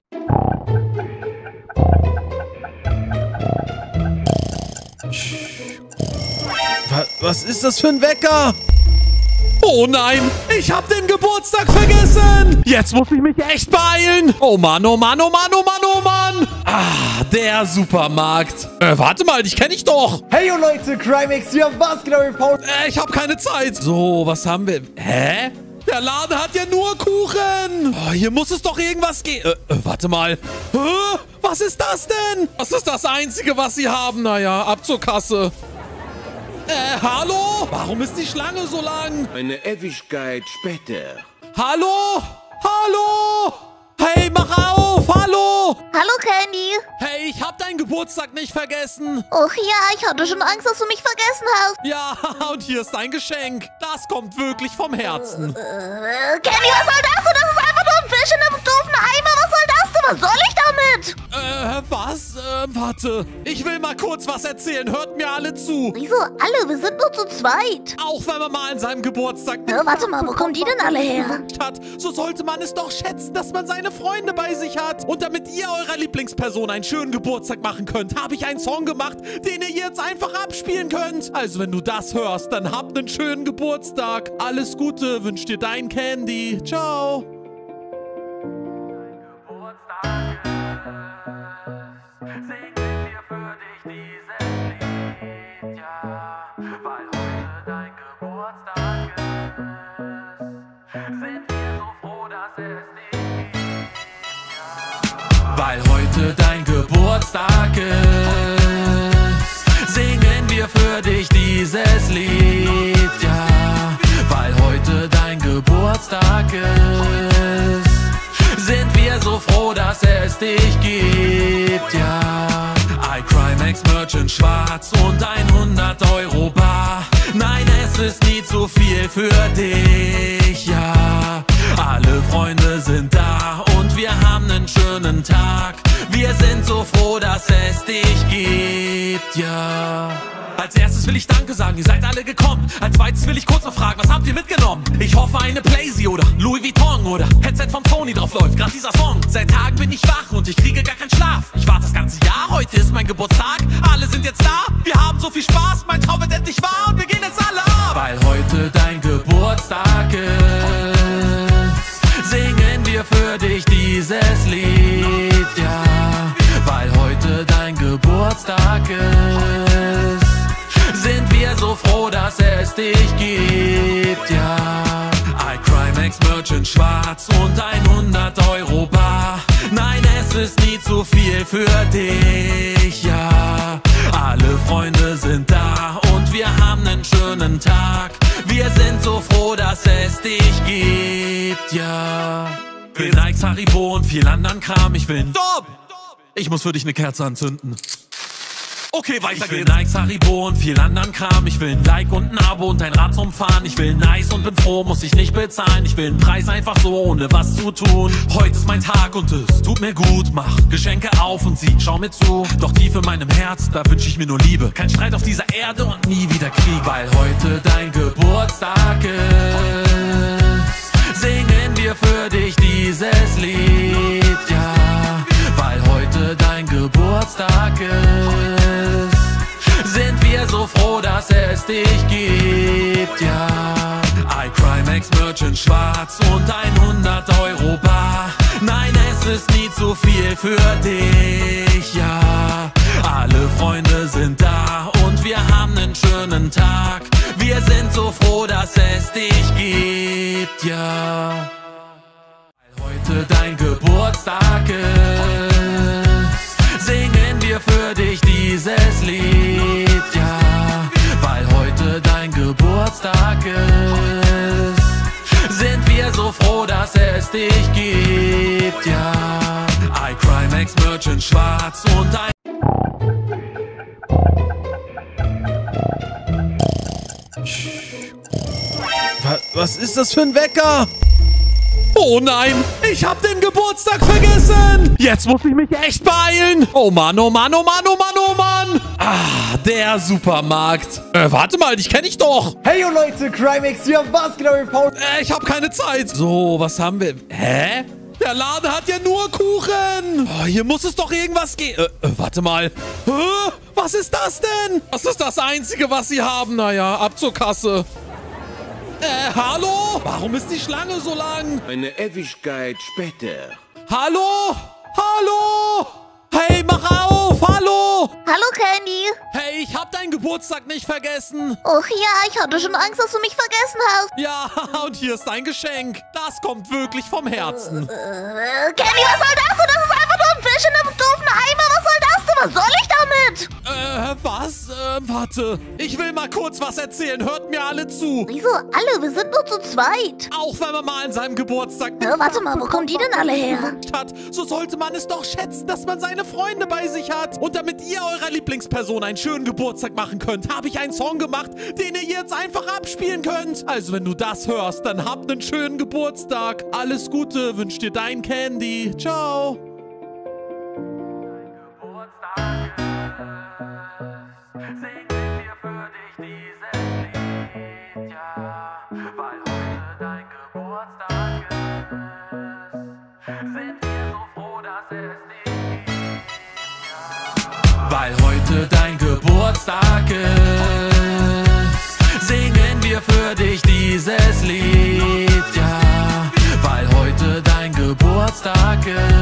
E: Was ist das für ein Wecker? Oh nein, ich hab den Geburtstag vergessen. Jetzt muss ich mich echt beeilen. Oh Mann, oh Mann, oh Mann, oh Mann, oh Mann. Ah, der Supermarkt. Warte mal, dich kenne ich doch.
B: Hey yo Leute, Crimex hier, was genau wie Paul?
E: Ich hab keine Zeit. So, was haben wir? Hä? Der Laden hat ja nur Kuchen. Oh, hier muss es doch irgendwas gehen. Warte mal. Was ist das denn? Das ist das Einzige, was sie haben. Naja, ab zur Kasse. Hallo? Warum ist die Schlange so lang?
C: Eine Ewigkeit später.
E: Hallo? Hallo? Hey, mach auf! Hallo!
D: Hallo, Candy.
E: Hey, ich hab deinen Geburtstag nicht vergessen.
D: Och ja, ich hatte schon Angst, dass du mich vergessen hast.
E: Ja, und hier ist dein Geschenk. Das kommt wirklich vom Herzen.
D: Candy, was soll das? Das ist einfach nur ein Fisch in einem doofen Eimer. Was soll das denn? Was soll ich damit?
E: Was? Warte. Ich will mal kurz was erzählen. Hört mir alle zu.
D: Wieso alle? Wir sind nur zu zweit.
E: Auch wenn man mal an seinem Geburtstag...
D: Warte mal, wo kommen die denn alle her?
E: Hat, so sollte man es doch schätzen, dass man seine Freunde bei sich hat. Und damit ihr eurer Lieblingsperson einen schönen Geburtstag machen könnt, habe ich einen Song gemacht, den ihr jetzt einfach abspielen könnt. Also wenn du das hörst, dann habt einen schönen Geburtstag. Alles Gute wünscht dir dein Candy. Ciao. Weil heute dein Geburtstag ist, singen wir für dich dieses Lied, ja. Weil heute dein Geburtstag ist, sind wir so froh, dass es dich gibt, ja. iCrimex Merch in schwarz und 100€ bar. Nein, es ist nie zu viel für dich, ja. Alle Freunde sind da und wir haben einen schönen Tag. Wir sind so froh, dass es dich gibt, ja. Als erstes will ich Danke sagen, ihr seid alle gekommen. Als zweites will ich kurz noch fragen, was habt ihr mitgenommen? Ich hoffe eine Playsee oder Louis Vuitton oder Headset von Sony, drauf läuft grad dieser Song. Seit Tagen bin ich wach und ich kriege gar keinen Schlaf. Ich warte das ganze Jahr, heute ist mein Geburtstag. Alle sind jetzt da, wir haben so viel Spaß. Mein Traum wird endlich wahr und wir gehen jetzt alle ab. Weil heute dein Geburtstag ist, singen wir für dich dieses Lied, ja. Weil heute dein Geburtstag ist, sind wir so froh, dass es dich gibt, ja. iCrimex Merch in schwarz und 100€ bar. Nein, es ist nie zu viel für dich, ja. Alle Freunde sind da und wir haben einen schönen Tag. Wir sind so froh, dass es dich gibt, ja. Will Nikes, Haribo und viel anderen Kram. Ich will Stopp! Ich muss für dich eine Kerze anzünden. Okay, weiter geht's. Ich will Nikes, Haribo und viel anderen Kram. Ich will ein Like und ein Abo und ein Rad zum Fahren. Ich will nice und bin froh, muss ich nicht bezahlen. Ich will einen Preis einfach so, ohne was zu tun. Heute ist mein Tag und es tut mir gut. Mach Geschenke auf und sie schau mir zu. Doch tief in meinem Herz, da wünsch ich mir nur Liebe. Kein Streit auf dieser Erde und nie wieder Krieg. Weil heute dein Geburtstag ist, singen wir für dich dieses Lied, ja. Weil heute dein Geburtstag ist, sind wir so froh, dass es dich gibt, ja. iCrimex Merch in schwarz und 100 € bar. Nein, es ist nie zu viel für dich, ja. Alle Freunde sind da und wir haben einen schönen Tag. Wir sind so froh, dass es dich gibt, ja. Heute dein Geburtstag ist, singen wir für dich dieses Lied, ja. Weil heute dein Geburtstag ist, sind wir so froh, dass es dich gibt, ja. iCrimex Merch in schwarz und ein... Was ist das für ein Wecker? Oh nein, ich hab den Geburtstag vergessen. Jetzt muss ich mich echt beeilen. Oh Mann, oh Mann, oh Mann, oh Mann, oh Mann. Ah, der Supermarkt. Warte mal, dich kenne ich doch.
B: Hey yo Leute, Crimex hier, was genau wir Paul?
E: Ich hab keine Zeit. So, was haben wir? Hä? Der Laden hat ja nur Kuchen. Oh, hier muss es doch irgendwas gehen. Warte mal. Was ist das denn? Das ist das Einzige, was sie haben. Naja, ab zur Kasse. Hallo? Warum ist die Schlange so lang?
C: Eine Ewigkeit später.
E: Hallo? Hallo? Hey, mach auf! Hallo!
D: Hallo, Candy.
E: Hey, ich hab deinen Geburtstag nicht vergessen.
D: Och ja, ich hatte schon Angst, dass du mich vergessen hast.
E: Ja, und hier ist dein Geschenk. Das kommt wirklich vom Herzen.
D: Candy, was soll das? Das ist einfach nur ein Fisch in einem doofen Eimer. Was soll das denn? Was soll ich damit?
E: Was? Warte. Ich will mal kurz was erzählen. Hört mir alle zu.
D: Wieso alle? Wir sind nur zu zweit.
E: Auch wenn man mal an seinem Geburtstag
D: warte mal, wo kommen die denn alle her?
E: hat, so sollte man es doch schätzen, dass man seine Freunde bei sich hat. Und damit ihr eurer Lieblingsperson einen schönen Geburtstag machen könnt, habe ich einen Song gemacht, den ihr jetzt einfach abspielen könnt. Also wenn du das hörst, dann habt einen schönen Geburtstag. Alles Gute wünscht dir dein Candy. Ciao. Weil heute dein Geburtstag ist, singen wir für dich dieses Lied, ja. Weil heute dein Geburtstag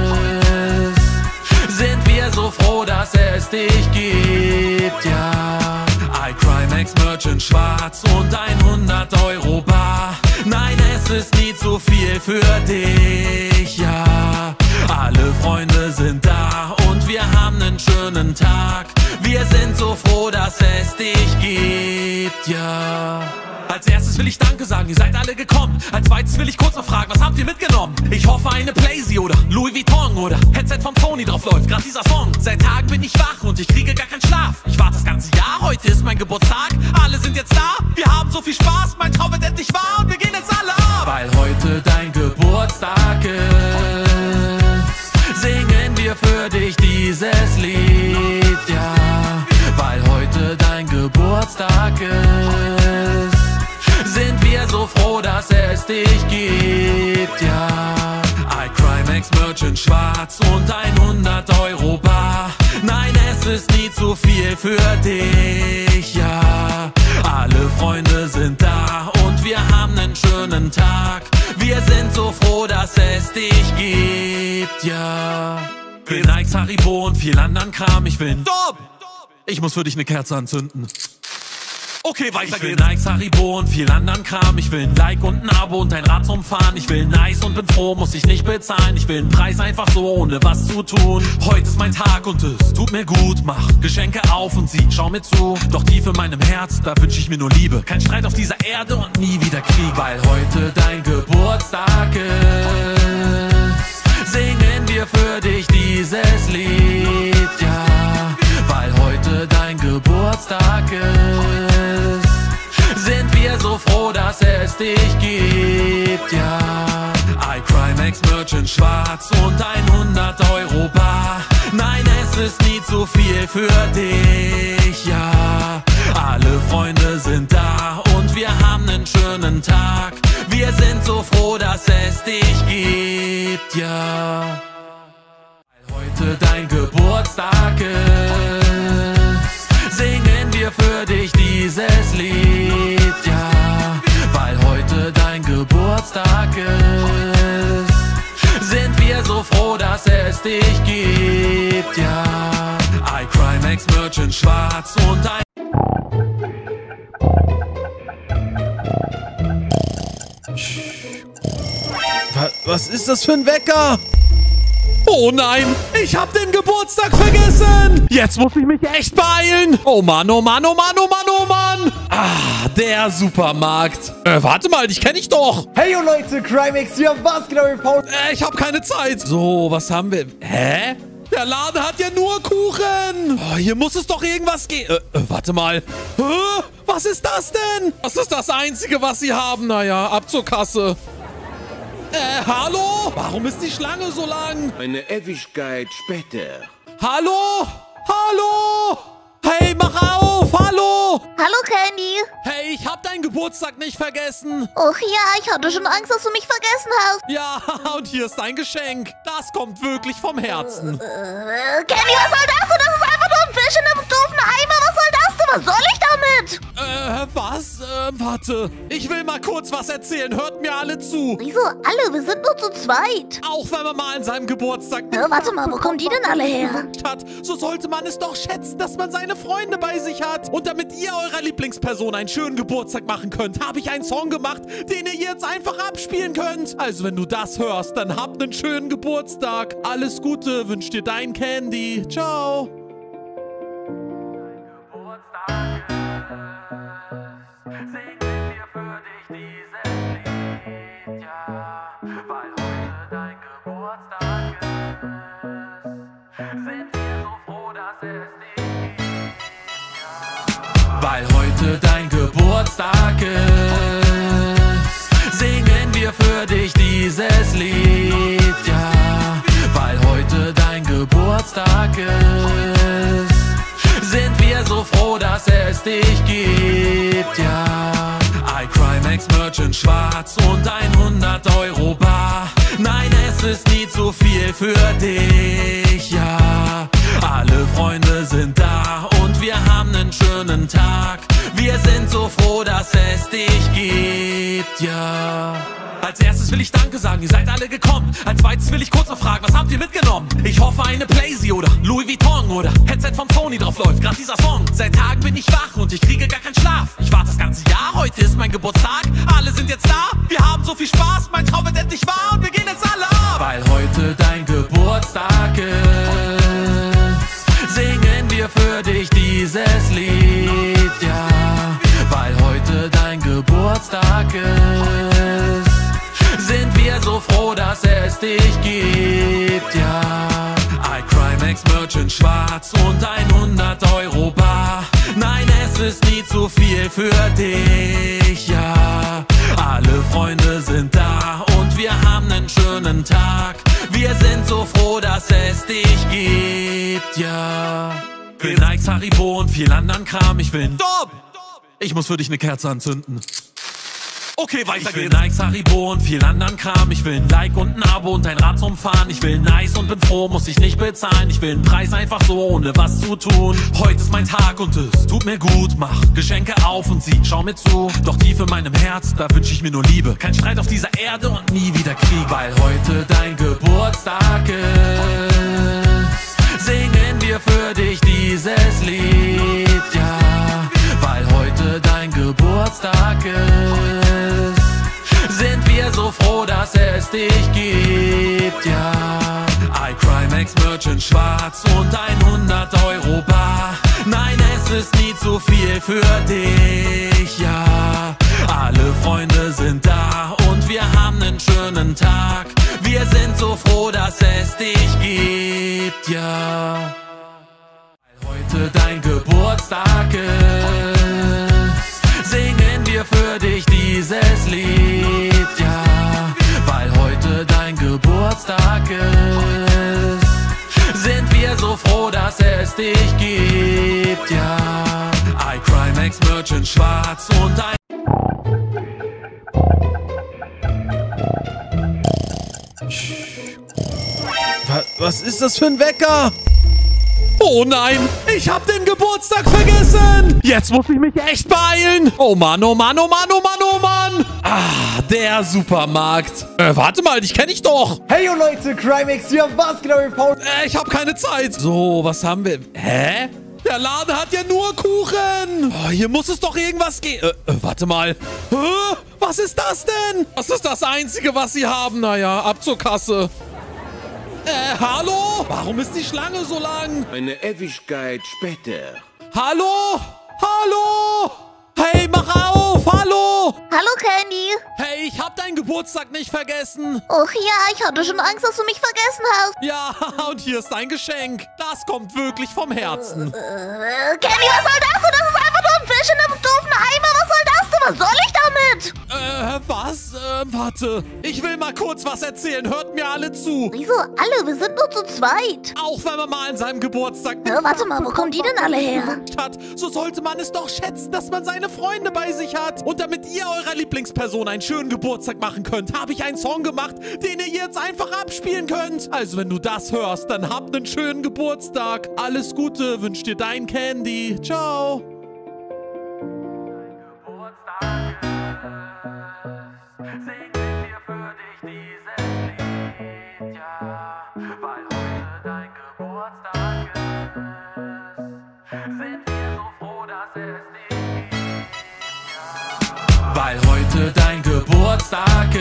E: ist, sind wir so froh, dass es dich gibt, ja. iCrimex Merch in schwarz und 100 € bar. Nein, es ist nie zu viel für dich, ja. Alle Freunde sind da und wir haben einen schönen Tag. Wir sind so froh, dass es dich gibt, ja. Als erstes will ich Danke sagen, ihr seid alle gekommen. Als zweites will ich kurz noch fragen, was habt ihr mitgenommen? Ich hoffe eine Playsee oder Louis Vuitton oder Headset von Sony, drauf läuft grad dieser Song. Seit Tagen bin ich wach und ich kriege gar keinen Schlaf. Ich warte das ganze Jahr, heute ist mein Geburtstag. Alle sind jetzt da, wir haben so viel Spaß. Mein Traum wird endlich wahr und wir gehen jetzt alle ab. Weil heute dein Geburtstag ist, singen wir für dich dieses Lied, ja. Weil heute dein Geburtstag ist, sind wir so froh, dass es dich gibt, ja. iCrimex Merch in schwarz und 100 € bar. Nein, es ist nie zu viel für dich, ja. Alle Freunde sind da und wir haben einen schönen Tag. Wir sind so froh, dass es dich gibt, ja. Will Nikes, Haribo und viel anderen Kram. Ich will Stopp! Ich muss für dich eine Kerze anzünden. Okay, weiter geht's. Ich will Nikes, Haribo und viel anderen Kram. Ich will ein Like und ein Abo und ein Rad zum Fahren. Ich will nice und bin froh, muss ich nicht bezahlen. Ich will einen Preis einfach so, ohne was zu tun. Heute ist mein Tag und es tut mir gut. Mach Geschenke auf und sie schau mir zu. Doch tief in meinem Herz, da wünsch ich mir nur Liebe. Kein Streit auf dieser Erde und nie wieder Krieg. Weil heute dein Geburtstag ist, singen wir für dich dieses Lied,
A: froh, dass es dich gibt, ja. iCrimex Merch in schwarz und 100 € bar. Nein, es ist nie zu viel für dich, ja. Alle Freunde sind da und wir haben einen schönen Tag. Wir sind so froh, dass es dich gibt, ja. Weil heute dein Geburtstag ist, singen wir für dich dieses Lied, ja. Weil heute dein Geburtstag ist, sind wir so froh, dass es dich gibt, ja. iCrimex Merch in schwarz und ein...
E: Was ist das für ein Wecker? Oh nein, ich hab den Geburtstag vergessen. Jetzt muss ich mich echt beeilen. Oh Mann, oh Mann, oh Mann, oh Mann, oh Mann. Ah, der Supermarkt. Warte mal, dich kenne ich doch.
B: Hey yo Leute, Crimex hier, was genau mit Paul?
E: Ich hab keine Zeit. So, was haben wir? Hä? Der Laden hat ja nur Kuchen. Oh, hier muss es doch irgendwas gehen. Warte mal. Was ist das denn? Das ist das Einzige, was sie haben. Naja, ab zur Kasse. Hallo? Warum ist die Schlange so lang?
C: Eine Ewigkeit später.
E: Hallo? Hallo? Hey, mach auf! Hallo!
D: Hallo, Candy.
E: Hey, ich hab deinen Geburtstag nicht vergessen.
D: Och ja, ich hatte schon Angst, dass du mich vergessen hast.
E: Ja, und hier ist dein Geschenk. Das kommt wirklich vom Herzen.
D: Candy, was soll das? Das ist einfach nur ein Fisch in einem doofen Eimer. Was soll das? Was soll ich damit?
E: Was? Warte. Ich will mal kurz was erzählen. Hört mir alle zu.
D: Wieso alle? Wir sind nur zu zweit.
E: Auch wenn man mal an seinem Geburtstag
D: Warte mal, wo kommen die denn alle her?
E: hat, so sollte man es doch schätzen, dass man seine Freunde bei sich hat. Und damit ihr eurer Lieblingsperson einen schönen Geburtstag machen könnt, habe ich einen Song gemacht, den ihr jetzt einfach abspielen könnt. Also wenn du das hörst, dann habt einen schönen Geburtstag. Alles Gute wünscht dir dein Candy. Ciao.
A: Weil heute dein Geburtstag ist, singen wir für dich dieses Lied, ja. Weil heute dein Geburtstag ist, sind wir so froh, dass es dich gibt, ja. iCrimex Merch in schwarz und 100 € bar. Nein, es ist nie zu viel für dich, ja. Alle Freunde sind da und wir haben einen schönen Tag. Wir sind so froh, dass es dich gibt, ja. Als erstes will ich Danke sagen, ihr seid alle gekommen. Als zweites will ich kurz noch fragen, was habt ihr mitgenommen? Ich hoffe eine Playsee oder Louis Vuitton oder Headset von Sony drauf läuft, grad dieser Song. Seit Tagen bin ich wach und ich kriege gar keinen Schlaf. Ich warte das ganze Jahr, heute ist mein Geburtstag. Alle sind jetzt da, wir haben so viel Spaß. Mein Traum wird endlich wahr und wir gehen jetzt alle ab. Weil heute dein Geburtstag ist, singen wir für dich dieses Lied, ja. Weil heute dein Geburtstag ist, sind wir so froh, dass es dich gibt, ja. iCrimex Merch in schwarz und 100 € bar. Nein, es ist nie zu viel für dich, ja. Alle Freunde sind da und wir haben einen schönen Tag. Wir sind so froh, dass es dich gibt, ja. Will Nikes, Haribo und viel anderen Kram. Ich will Stopp! Ich muss für dich eine Kerze anzünden. Okay, weiter geht's. Ich will Nikes, Haribo und viel anderen Kram. Ich will ein Like und ein Abo und ein Rad zum Fahren. Ich will nice und bin froh, muss ich nicht bezahlen. Ich will einen Preis einfach so, ohne was zu tun. Heute ist mein Tag und es tut mir gut. Mach Geschenke auf und sieh, schau mir zu. Doch tief in meinem Herz, da wünsch ich mir nur Liebe. Kein Streit auf dieser Erde und nie wieder Krieg. Weil heute dein Geburtstag ist, singen wir für dich dieses Lied, ja. Weil heute dein Geburtstag ist, sind wir so froh, dass es dich gibt, ja. iCrimex Merch in schwarz und 100 € bar. Nein, es ist nie zu viel für dich, ja. Alle Freunde sind da und wir haben einen schönen Tag. Wir sind so froh, dass es dich gibt, ja. Weil heute dein Geburtstag ist, singen wir für dich die dieses Lied, ja, weil heute dein Geburtstag ist. Sind wir so froh, dass es dich gibt, ja. iCrimex Merch in schwarz und ein...
E: Was ist das für ein Wecker? Oh nein, ich hab den Geburtstag vergessen. Jetzt muss ich mich echt beeilen. Oh Mann, oh Mann, oh Mann, oh Mann, oh Mann. Ah, der Supermarkt. Warte mal, dich kenne ich doch.
B: Hey yo Leute, Crimex hier, was genau wie Paul?
E: Ich hab keine Zeit. So, was haben wir? Hä? Der Laden hat ja nur Kuchen. Oh, hier muss es doch irgendwas gehen. Warte mal. Was ist das denn? Das ist das Einzige, was sie haben. Naja, ab zur Kasse. Hallo? Warum ist die Schlange so lang?
C: Eine Ewigkeit später.
E: Hallo? Hallo? Hey, mach auf! Hallo!
D: Hallo, Candy.
E: Hey, ich hab deinen Geburtstag nicht vergessen.
D: Och ja, ich hatte schon Angst, dass du mich vergessen hast.
E: Ja, und hier ist dein Geschenk. Das kommt wirklich vom Herzen.
D: Candy, was soll das? Das ist einfach nur ein Fisch in einem doofen Eimer. Was soll das denn? Was soll ich damit?
E: Was? Warte. Ich will mal kurz was erzählen. Hört mir alle zu.
D: Wieso alle? Wir sind nur zu zweit.
E: Auch wenn man mal an seinem Geburtstag
D: Warte mal, wo kommen die denn alle her?
E: hat, so sollte man es doch schätzen, dass man seine Freunde bei sich hat. Und damit ihr eurer Lieblingsperson einen schönen Geburtstag machen könnt, habe ich einen Song gemacht, den ihr jetzt einfach abspielen könnt. Also wenn du das hörst, dann habt einen schönen Geburtstag. Alles Gute wünscht dir dein Candy. Ciao.
A: Weil heute dein Geburtstag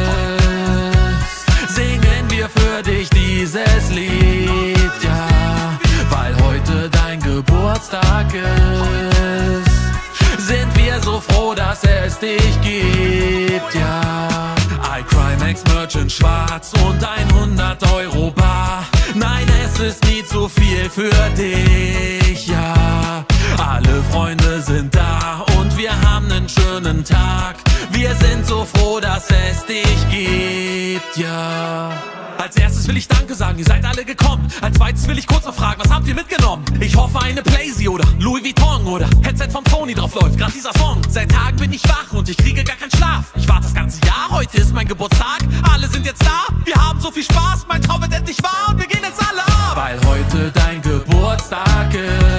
A: ist, singen wir für dich dieses Lied, ja. Weil heute dein Geburtstag ist, sind wir so froh, dass es dich gibt, ja. iCrimex Merch in schwarz und 100 € bar. Nein, es ist nie zu viel für dich, ja. Alle Freunde sind da und wir haben einen schönen Tag. Wir sind so froh, dass es dich gibt, ja. Als erstes will ich Danke sagen, ihr seid alle gekommen. Als zweites will ich kurz noch fragen, was habt ihr mitgenommen? Ich hoffe eine Playsee oder Louis Vuitton oder Headset von Sony, drauf läuft gerade dieser Song. Seit Tagen bin ich wach und ich kriege gar keinen Schlaf. Ich warte das ganze Jahr, heute ist mein Geburtstag. Alle sind jetzt da, wir haben so viel Spaß. Mein Traum wird endlich wahr und wir gehen jetzt alle ab. Weil heute dein Geburtstag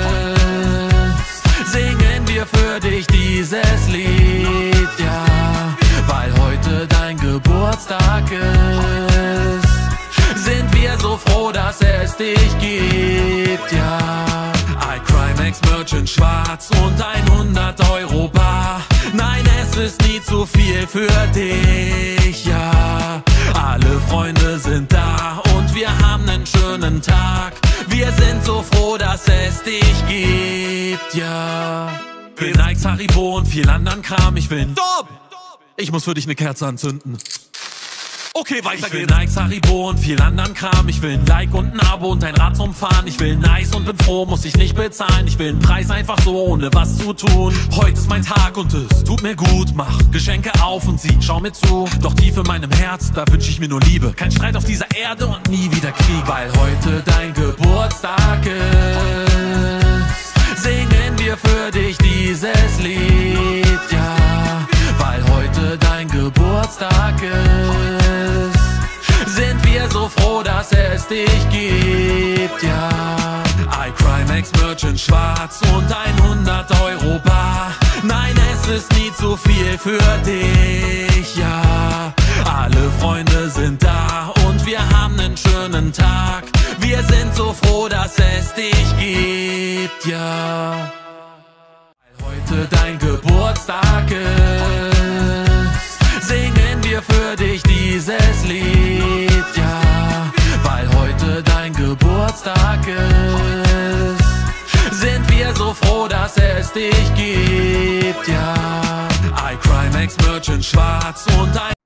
A: ist, singen wir für dich dieses Lied, ja. Weil heute dein Geburtstag ist, sind wir so froh, dass es dich gibt, ja. iCrimex Merch in schwarz und 100 € bar. Nein, es ist nie zu viel für dich, ja. Alle Freunde sind da und wir haben einen schönen Tag. Wir sind so froh, dass es dich gibt, ja. Will Nikes, Haribo und viel anderen Kram. Ich will Stopp! Ich muss für dich eine Kerze anzünden. Okay, weiter geht's. Ich will Nikes, Haribo und viel anderen Kram. Ich will ein Like und ein Abo und ein Rad zum Fahren. Ich will nice und bin froh, muss ich nicht bezahlen. Ich will einen Preis einfach so, ohne was zu tun. Heute ist mein Tag und es tut mir gut. Mach Geschenke auf und sie schau mir zu. Doch tief in meinem Herz, da wünsch ich mir nur Liebe. Kein Streit auf dieser Erde und nie wieder Krieg. Weil heute dein Geburtstag ist, singen wir für dich dieses Lied, ja. Weil heute dein Geburtstag ist, sind wir so froh, dass es dich gibt, ja. iCrimex Merch in schwarz und 100 € bar. Nein, es ist nie zu viel für dich, ja. Alle Freunde sind da und wir haben einen schönen Tag. Wir sind so froh, dass es dich gibt, ja. Heute dein Geburtstag ist, singen wir für dich dieses Lied, ja. Weil heute dein Geburtstag ist, sind wir so froh, dass es dich gibt, ja. iCrimex Merch in schwarz und ein...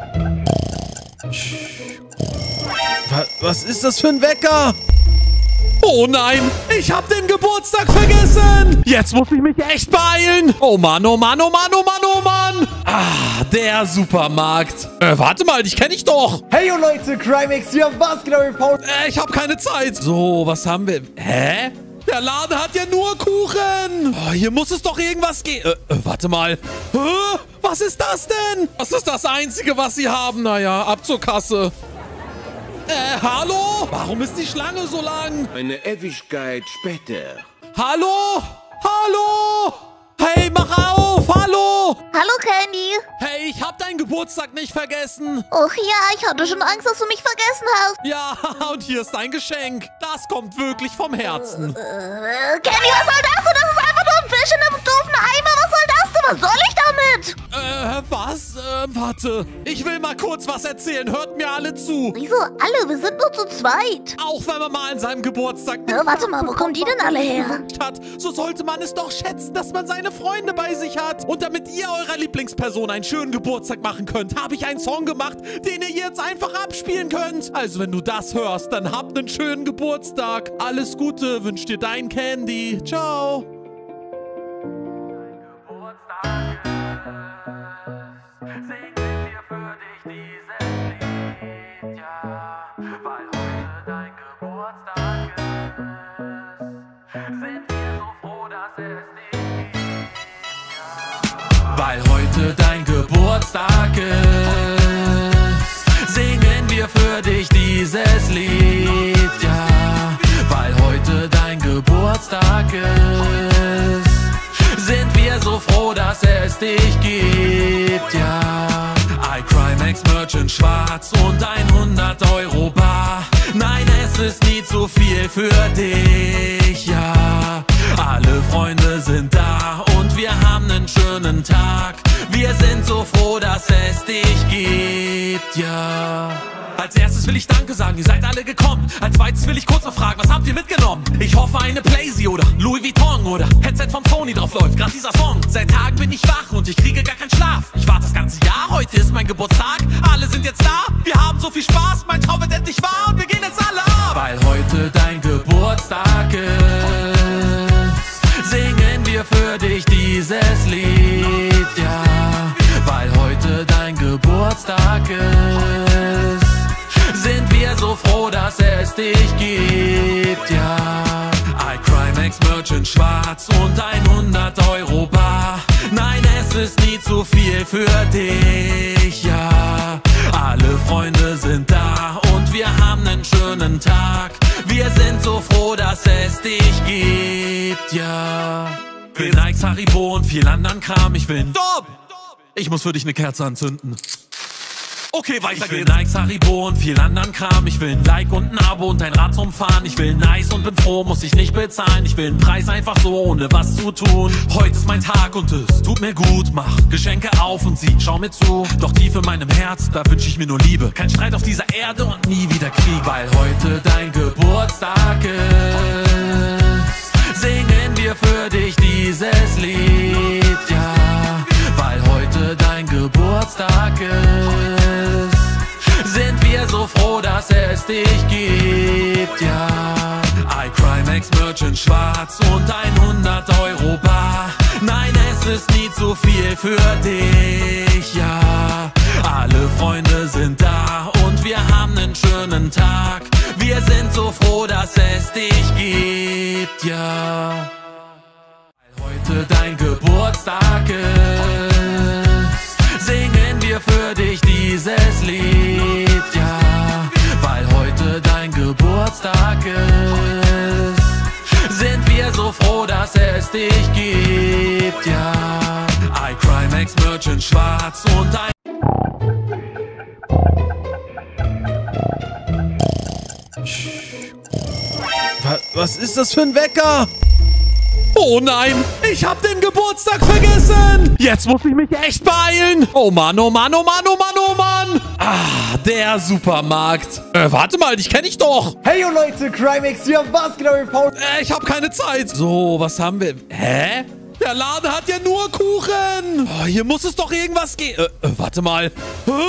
E: Was ist das für ein Wecker? Oh nein, ich hab den Geburtstag vergessen. Jetzt muss ich mich echt beeilen. Oh Mann, oh Mann, oh Mann, oh Mann, oh Mann. Ah, der Supermarkt. Warte mal, dich kenne ich doch.
B: Hey yo Leute, Crimex hier, was genau wie Paul?
E: Ich hab keine Zeit. So, was haben wir? Hä? Der Laden hat ja nur Kuchen. Oh, hier muss es doch irgendwas gehen. Warte mal. Was ist das denn? Das ist das Einzige, was sie haben. Naja, ab zur Kasse. Hallo? Warum ist die Schlange so lang?
C: Eine Ewigkeit später.
E: Hallo? Hallo? Hey, mach auf! Hallo!
D: Hallo, Candy.
E: Hey, ich hab deinen Geburtstag nicht vergessen.
D: Och ja, ich hatte schon Angst, dass du mich vergessen hast.
E: Ja, und hier ist dein Geschenk. Das kommt wirklich vom Herzen.
D: Candy, was soll das? Das ist einfach nur ein Fisch in einem doofen Eimer. Was soll das denn? Was soll ich damit?
E: Was? Warte. Ich will mal kurz was erzählen. Hört mir alle zu.
D: Wieso alle? Wir sind nur zu zweit.
E: Auch wenn man mal an seinem Geburtstag
D: Warte mal, wo kommen die denn alle her?
E: hat, so sollte man es doch schätzen, dass man seine Freunde bei sich hat. Und damit ihr eurer Lieblingsperson einen schönen Geburtstag machen könnt, habe ich einen Song gemacht, den ihr jetzt einfach abspielen könnt. Also wenn du das hörst, dann habt einen schönen Geburtstag. Alles Gute wünscht dir dein Candy. Ciao.
A: Weil heute dein Geburtstag ist, singen wir für dich dieses Lied, ja. Weil heute dein Geburtstag ist, sind wir so froh, dass es dich gibt, ja. iCrimex Merch in schwarz und 100€ bar. Nein, es ist nie zu viel für dich, ja. Alle Freunde sind da und wir haben einen schönen Tag. Wir sind so froh, dass es dich gibt, ja. Als erstes will ich Danke sagen, ihr seid alle gekommen. Als zweites will ich kurz noch fragen, was habt ihr mitgenommen? Ich hoffe eine Playsee oder Louis Vuitton oder Headset von Sony drauf läuft, grad dieser Song. Seit Tagen bin ich wach und ich kriege gar keinen Schlaf. Ich warte das ganze Jahr, heute ist mein Geburtstag. Alle sind jetzt da, wir haben so viel Spaß. Mein Traum wird endlich wahr und wir gehen jetzt alle ab. Weil heute dein Geburtstag ist, singen wir für dich dieses Lied, ja. Weil heute dein Geburtstag ist, sind wir so froh, dass es dich gibt, ja. iCrimex Merch in schwarz und 100€ bar. Nein, es ist nie zu viel für dich, ja. Alle Freunde sind da und wir haben einen schönen Tag. Wir sind so froh, dass es dich gibt, ja. Will Nikes, Haribo und viel anderen Kram. Ich will Stopp! Ich muss für dich eine Kerze anzünden. Okay, weiter geht's. Ich will Nikes, Haribo und viel anderen Kram. Ich will ein Like und ein Abo und ein Rad zum Fahren. Ich will nice und bin froh, muss ich nicht bezahlen. Ich will einen Preis einfach so, ohne was zu tun. Heute ist mein Tag und es tut mir gut. Mach Geschenke auf und sie schau mir zu. Doch tief in meinem Herz, da wünsch ich mir nur Liebe. Kein Streit auf dieser Erde und nie wieder Krieg. Weil heute dein Geburtstag ist, singen wir für dich dieses Lied, ja. Weil heute dein Geburtstag ist, sind wir so froh, dass es dich gibt, ja. iCrimex Merch in schwarz und 100€ bar. Nein, es ist nie zu viel für dich, ja. Alle Freunde sind da und wir haben einen schönen Tag. Wir sind so froh, dass es dich gibt, ja. Heute dein Geburtstag ist, singen wir für dich dieses Lied, ja. Weil heute dein Geburtstag ist, sind wir so froh, dass es dich gibt, ja. iCrimex Merch in schwarz und ein...
E: Was ist das für ein Wecker? Oh nein, ich hab den Geburtstag vergessen. Jetzt muss ich mich echt beeilen. Oh Mann, oh Mann, oh Mann, oh Mann, oh Mann. Ah, der Supermarkt. Warte mal, dich kenne ich doch.
B: Hey yo Leute, Crimex hier, was genau wie Paul?
E: Ich hab keine Zeit. So, was haben wir? Hä? Der Laden hat ja nur Kuchen. Oh, hier muss es doch irgendwas gehen. Warte mal.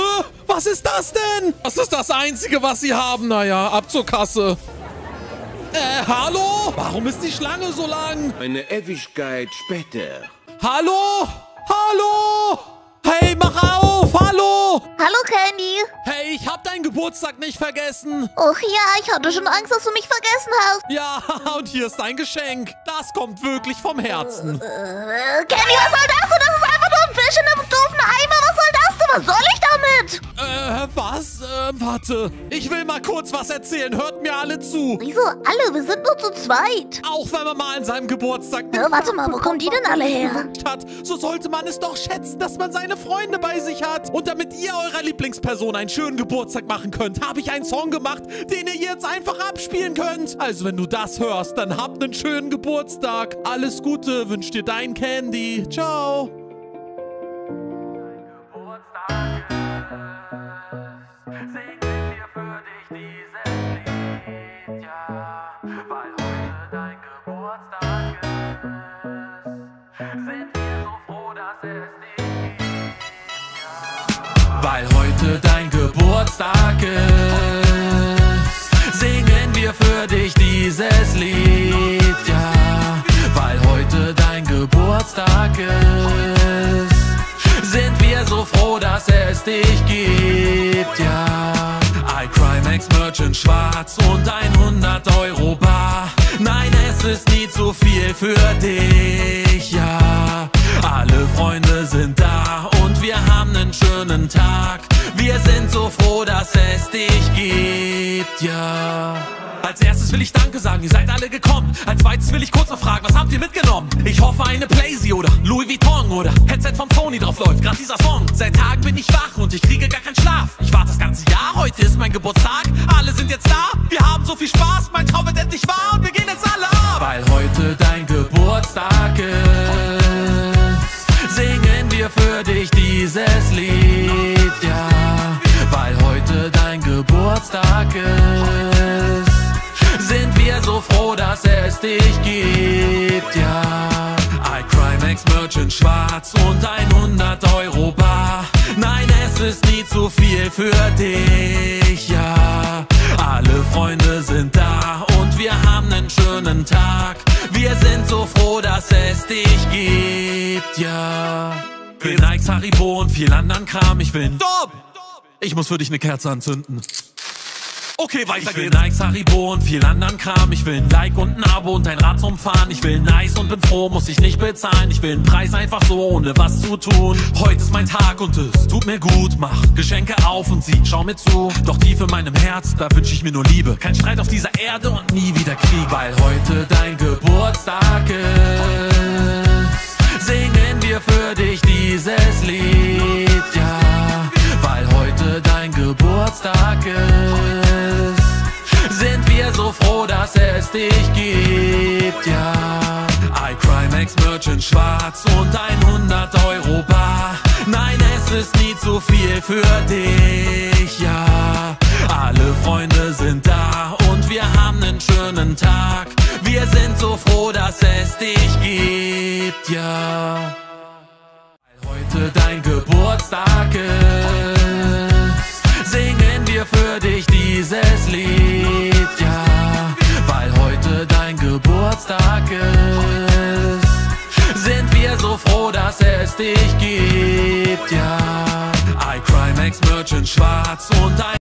E: Was ist das denn? Das ist das Einzige, was sie haben. Naja, ab zur Kasse. Hallo? Warum ist die Schlange so lang?
C: Eine Ewigkeit später.
E: Hallo? Hallo? Hey, mach auf! Hallo!
D: Hallo, Candy.
E: Hey, ich hab deinen Geburtstag nicht vergessen.
D: Och ja, ich hatte schon Angst, dass du mich vergessen hast.
E: Ja, und hier ist dein Geschenk. Das kommt wirklich vom Herzen.
D: Candy, was soll das? Das ist einfach nur ein Fisch in einem doofen Eimer. Was soll das? Was soll ich damit?
E: Was? Warte. Ich will mal kurz was erzählen. Hört mir alle zu.
D: Wieso alle? Wir sind nur zu zweit.
E: Auch wenn man mal an seinem Geburtstag
D: Warte mal, wo kommen die denn alle her?
E: hat, so sollte man es doch schätzen, dass man seine Freunde bei sich hat. Und damit ihr eurer Lieblingsperson einen schönen Geburtstag machen könnt, habe ich einen Song gemacht, den ihr jetzt einfach abspielen könnt. Also wenn du das hörst, dann habt einen schönen Geburtstag. Alles Gute wünscht dir dein Candy. Ciao. Weil heute dein Geburtstag ist, singen wir für dich dieses Lied, ja. Weil heute dein Geburtstag ist, sind wir so froh, dass es dich gibt, ja. iCrimex Merch in schwarz und ein 100-Euro-Bar. Nein, es ist nie zu viel für dich, ja. Alle Freunde sind da und wir haben einen schönen Tag. Wir sind so froh, dass es dich gibt, ja. Als erstes will ich Danke sagen, ihr seid alle gekommen. Als zweites will ich kurz noch fragen, was habt ihr mitgenommen? Ich hoffe eine Playsee oder Louis Vuitton oder Headset von Sony drauf läuft, grad dieser Song. Seit Tagen bin ich wach und ich kriege gar keinen Schlaf. Ich warte das ganze Jahr, heute ist mein Geburtstag. Alle sind jetzt da, wir haben so viel Spaß. Mein Traum wird endlich wahr und wir gehen jetzt alle ab. Weil heute dein Geburtstag ist, singen wir für dich dieses Lied, ja. Weil heute dein Geburtstag ist, sind wir so froh, dass es dich gibt, ja. iCrimex Merch in schwarz und ein 100-Euro-Bar. Nein, es ist nie zu viel für dich, ja. Alle Freunde sind da und wir haben einen schönen Tag. Wir sind so froh, dass es dich gibt, ja. Will Nikes, Haribo und viel anderen Kram. Ich will Stopp! Ich muss für dich eine Kerze anzünden. Okay, weiter geht's. Ich will Nikes, Haribo und viel anderen Kram. Ich will ein Like und ein Abo und ein Rad zum Fahren. Ich will nice und bin froh, muss ich nicht bezahlen. Ich will einen Preis einfach so, ohne was zu tun. Heute ist mein Tag und es tut mir gut. Mach Geschenke auf und sieh, schau mir zu. Doch tief in meinem Herz, da wünsch ich mir nur Liebe. Kein Streit auf dieser Erde und nie wieder Krieg. Weil heute dein Geburtstag ist, singen wir für dich dieses Lied, ja. Weil heute dein Geburtstag ist, sind wir so froh, dass es dich gibt, ja. iCrimex Merch in schwarz und ein 100-Euro-Bar. Nein, es ist nie zu viel für dich, ja. Alle Freunde sind da und wir haben einen schönen Tag. Wir sind so froh, dass es dich gibt, ja. Weil heute dein Geburtstag ist, singen wir für dich dieses Lied, ja. Weil heute dein Geburtstag ist, sind wir so froh, dass es dich gibt, ja. iCrimex Merch in schwarz und ein...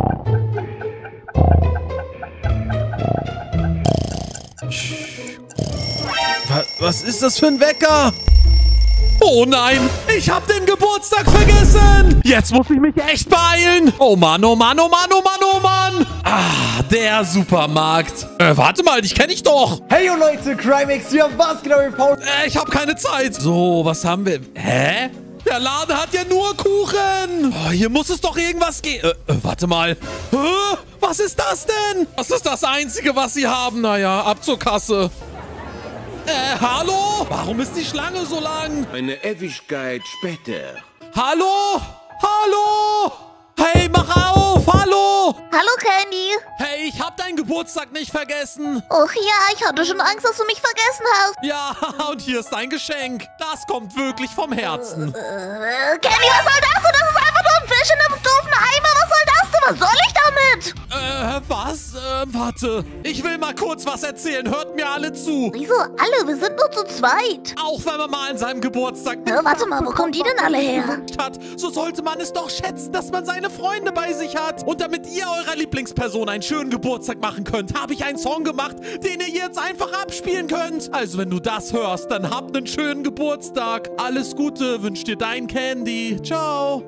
E: Was ist das für ein Wecker? Oh nein, ich hab den Geburtstag vergessen. Jetzt muss ich mich echt beeilen. Oh Mann, oh Mann, oh Mann, oh Mann, oh Mann. Ah, der Supermarkt. Warte mal, dich kenne ich doch.
B: Hey yo Leute, Crimex hier, was genau mit Paul?
E: Ich hab keine Zeit. So, was haben wir? Hä? Der Laden hat ja nur Kuchen. Oh, hier muss es doch irgendwas gehen. Warte mal. Was ist das denn? Das ist das Einzige, was sie haben. Naja, ab zur Kasse. Hallo? Warum ist die Schlange so lang?
C: Eine Ewigkeit später.
E: Hallo? Hallo? Hey, mach auf! Hallo!
D: Hallo, Candy.
E: Hey, ich hab deinen Geburtstag nicht vergessen.
D: Och ja, ich hatte schon Angst, dass du mich vergessen hast.
E: Ja, und hier ist dein Geschenk. Das kommt wirklich vom Herzen.
D: Candy, was soll das? Das ist einfach nur ein Fisch in einem doofen Eimer. Was soll das? Was soll ich damit?
E: Was? Warte. Ich will mal kurz was erzählen. Hört mir alle zu.
D: Wieso alle? Wir sind nur zu zweit.
E: Auch wenn man mal an seinem Geburtstag
D: Warte mal, wo kommen die denn alle her?
E: hat, so sollte man es doch schätzen, dass man seine Freunde bei sich hat. Und damit ihr eurer Lieblingsperson einen schönen Geburtstag machen könnt, habe ich einen Song gemacht, den ihr jetzt einfach abspielen könnt. Also wenn du das hörst, dann habt einen schönen Geburtstag. Alles Gute wünscht dir dein Candy. Ciao.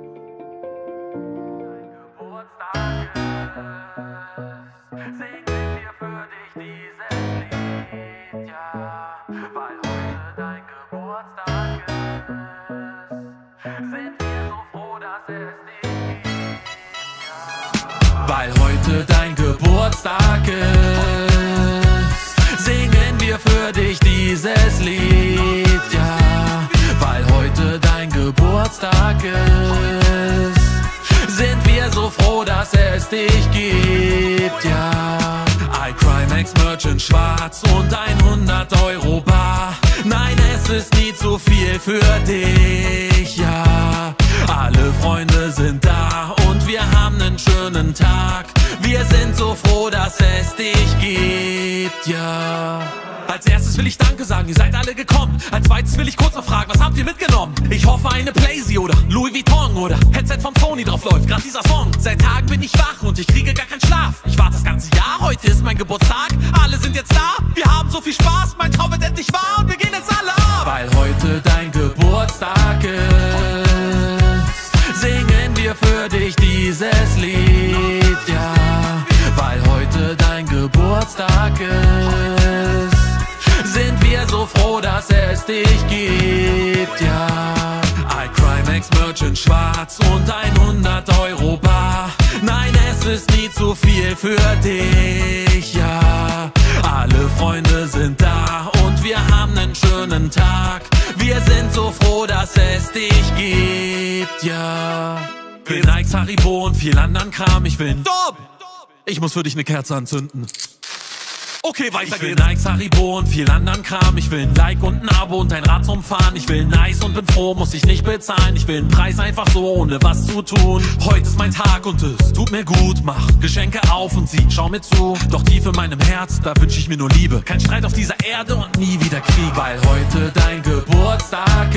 A: Weil heute dein Geburtstag ist, singen wir für dich dieses Lied, ja. Weil heute dein Geburtstag ist, sind wir so froh, dass es dich gibt, ja. iCrimex Merch in schwarz und ein 100-Euro-Bar. Nein, es ist nie zu viel für dich, ja. Alle Freunde sind da und wir haben einen schönen Tag. Wir sind so froh, dass es dich gibt, ja. Als erstes will ich Danke sagen, ihr seid alle gekommen. Als zweites will ich kurz noch fragen, was habt ihr mitgenommen? Ich hoffe eine Playsee oder Louis Vuitton oder Headset von Sony, drauf läuft grad dieser Song. Seit Tagen bin ich wach und ich kriege gar keinen Schlaf. Ich warte das ganze Jahr, heute ist mein Geburtstag. Alle sind jetzt da, wir haben so viel Spaß. Mein Traum wird endlich wahr und wir gehen jetzt alle ab. Weil heute dein Geburtstag ist, singen wir für dich dieses Lied, ja. Weil heute dein Geburtstag ist, sind wir so froh, dass es dich gibt, ja. iCrimex Merch in schwarz und ein 100-Euro-Bar. Nein, es ist nie zu viel für dich, ja. Alle Freunde sind da und wir haben einen schönen Tag. Wir sind so froh, dass es dich gibt, ja. Will Nikes, Haribo und viel anderen Kram. Ich will Stopp! Ich muss für dich eine Kerze anzünden. Okay, weiter geht's. Ich will Nikes, Haribo und viel anderen Kram. Ich will ein Like und ein Abo und ein Rad zum Fahren. Ich will nice und bin froh, muss ich nicht bezahlen. Ich will einen Preis einfach so, ohne was zu tun. Heute ist mein Tag und es tut mir gut. Mach Geschenke auf und sie schau mir zu. Doch tief in meinem Herz, da wünsch ich mir nur Liebe. Kein Streit auf dieser Erde und nie wieder Krieg. Weil heute dein Geburtstag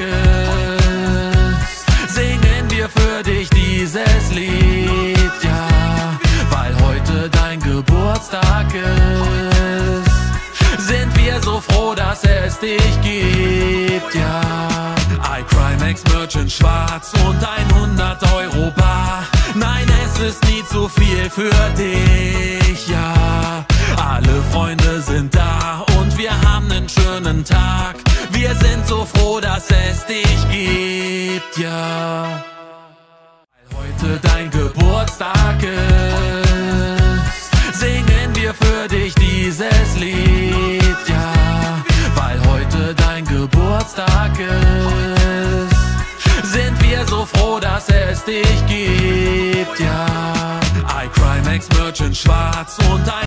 A: ist, singen wir für dich dieses Lied, ja. Weil heute dein Geburtstag ist, sind wir so froh, dass es dich gibt, ja. iCrimex Merch in schwarz und ein 100-Euro-Bar. Nein, es ist nie zu viel für dich, ja. Alle Freunde sind da und wir haben einen schönen Tag. Wir sind so froh, dass es dich gibt, ja. Heute dein Geburtstag ist, singen wir für dich dieses Lied, ja. Weil heute dein Geburtstag ist, sind wir so froh, dass es dich gibt, ja. iCrimex Merch in schwarz und ein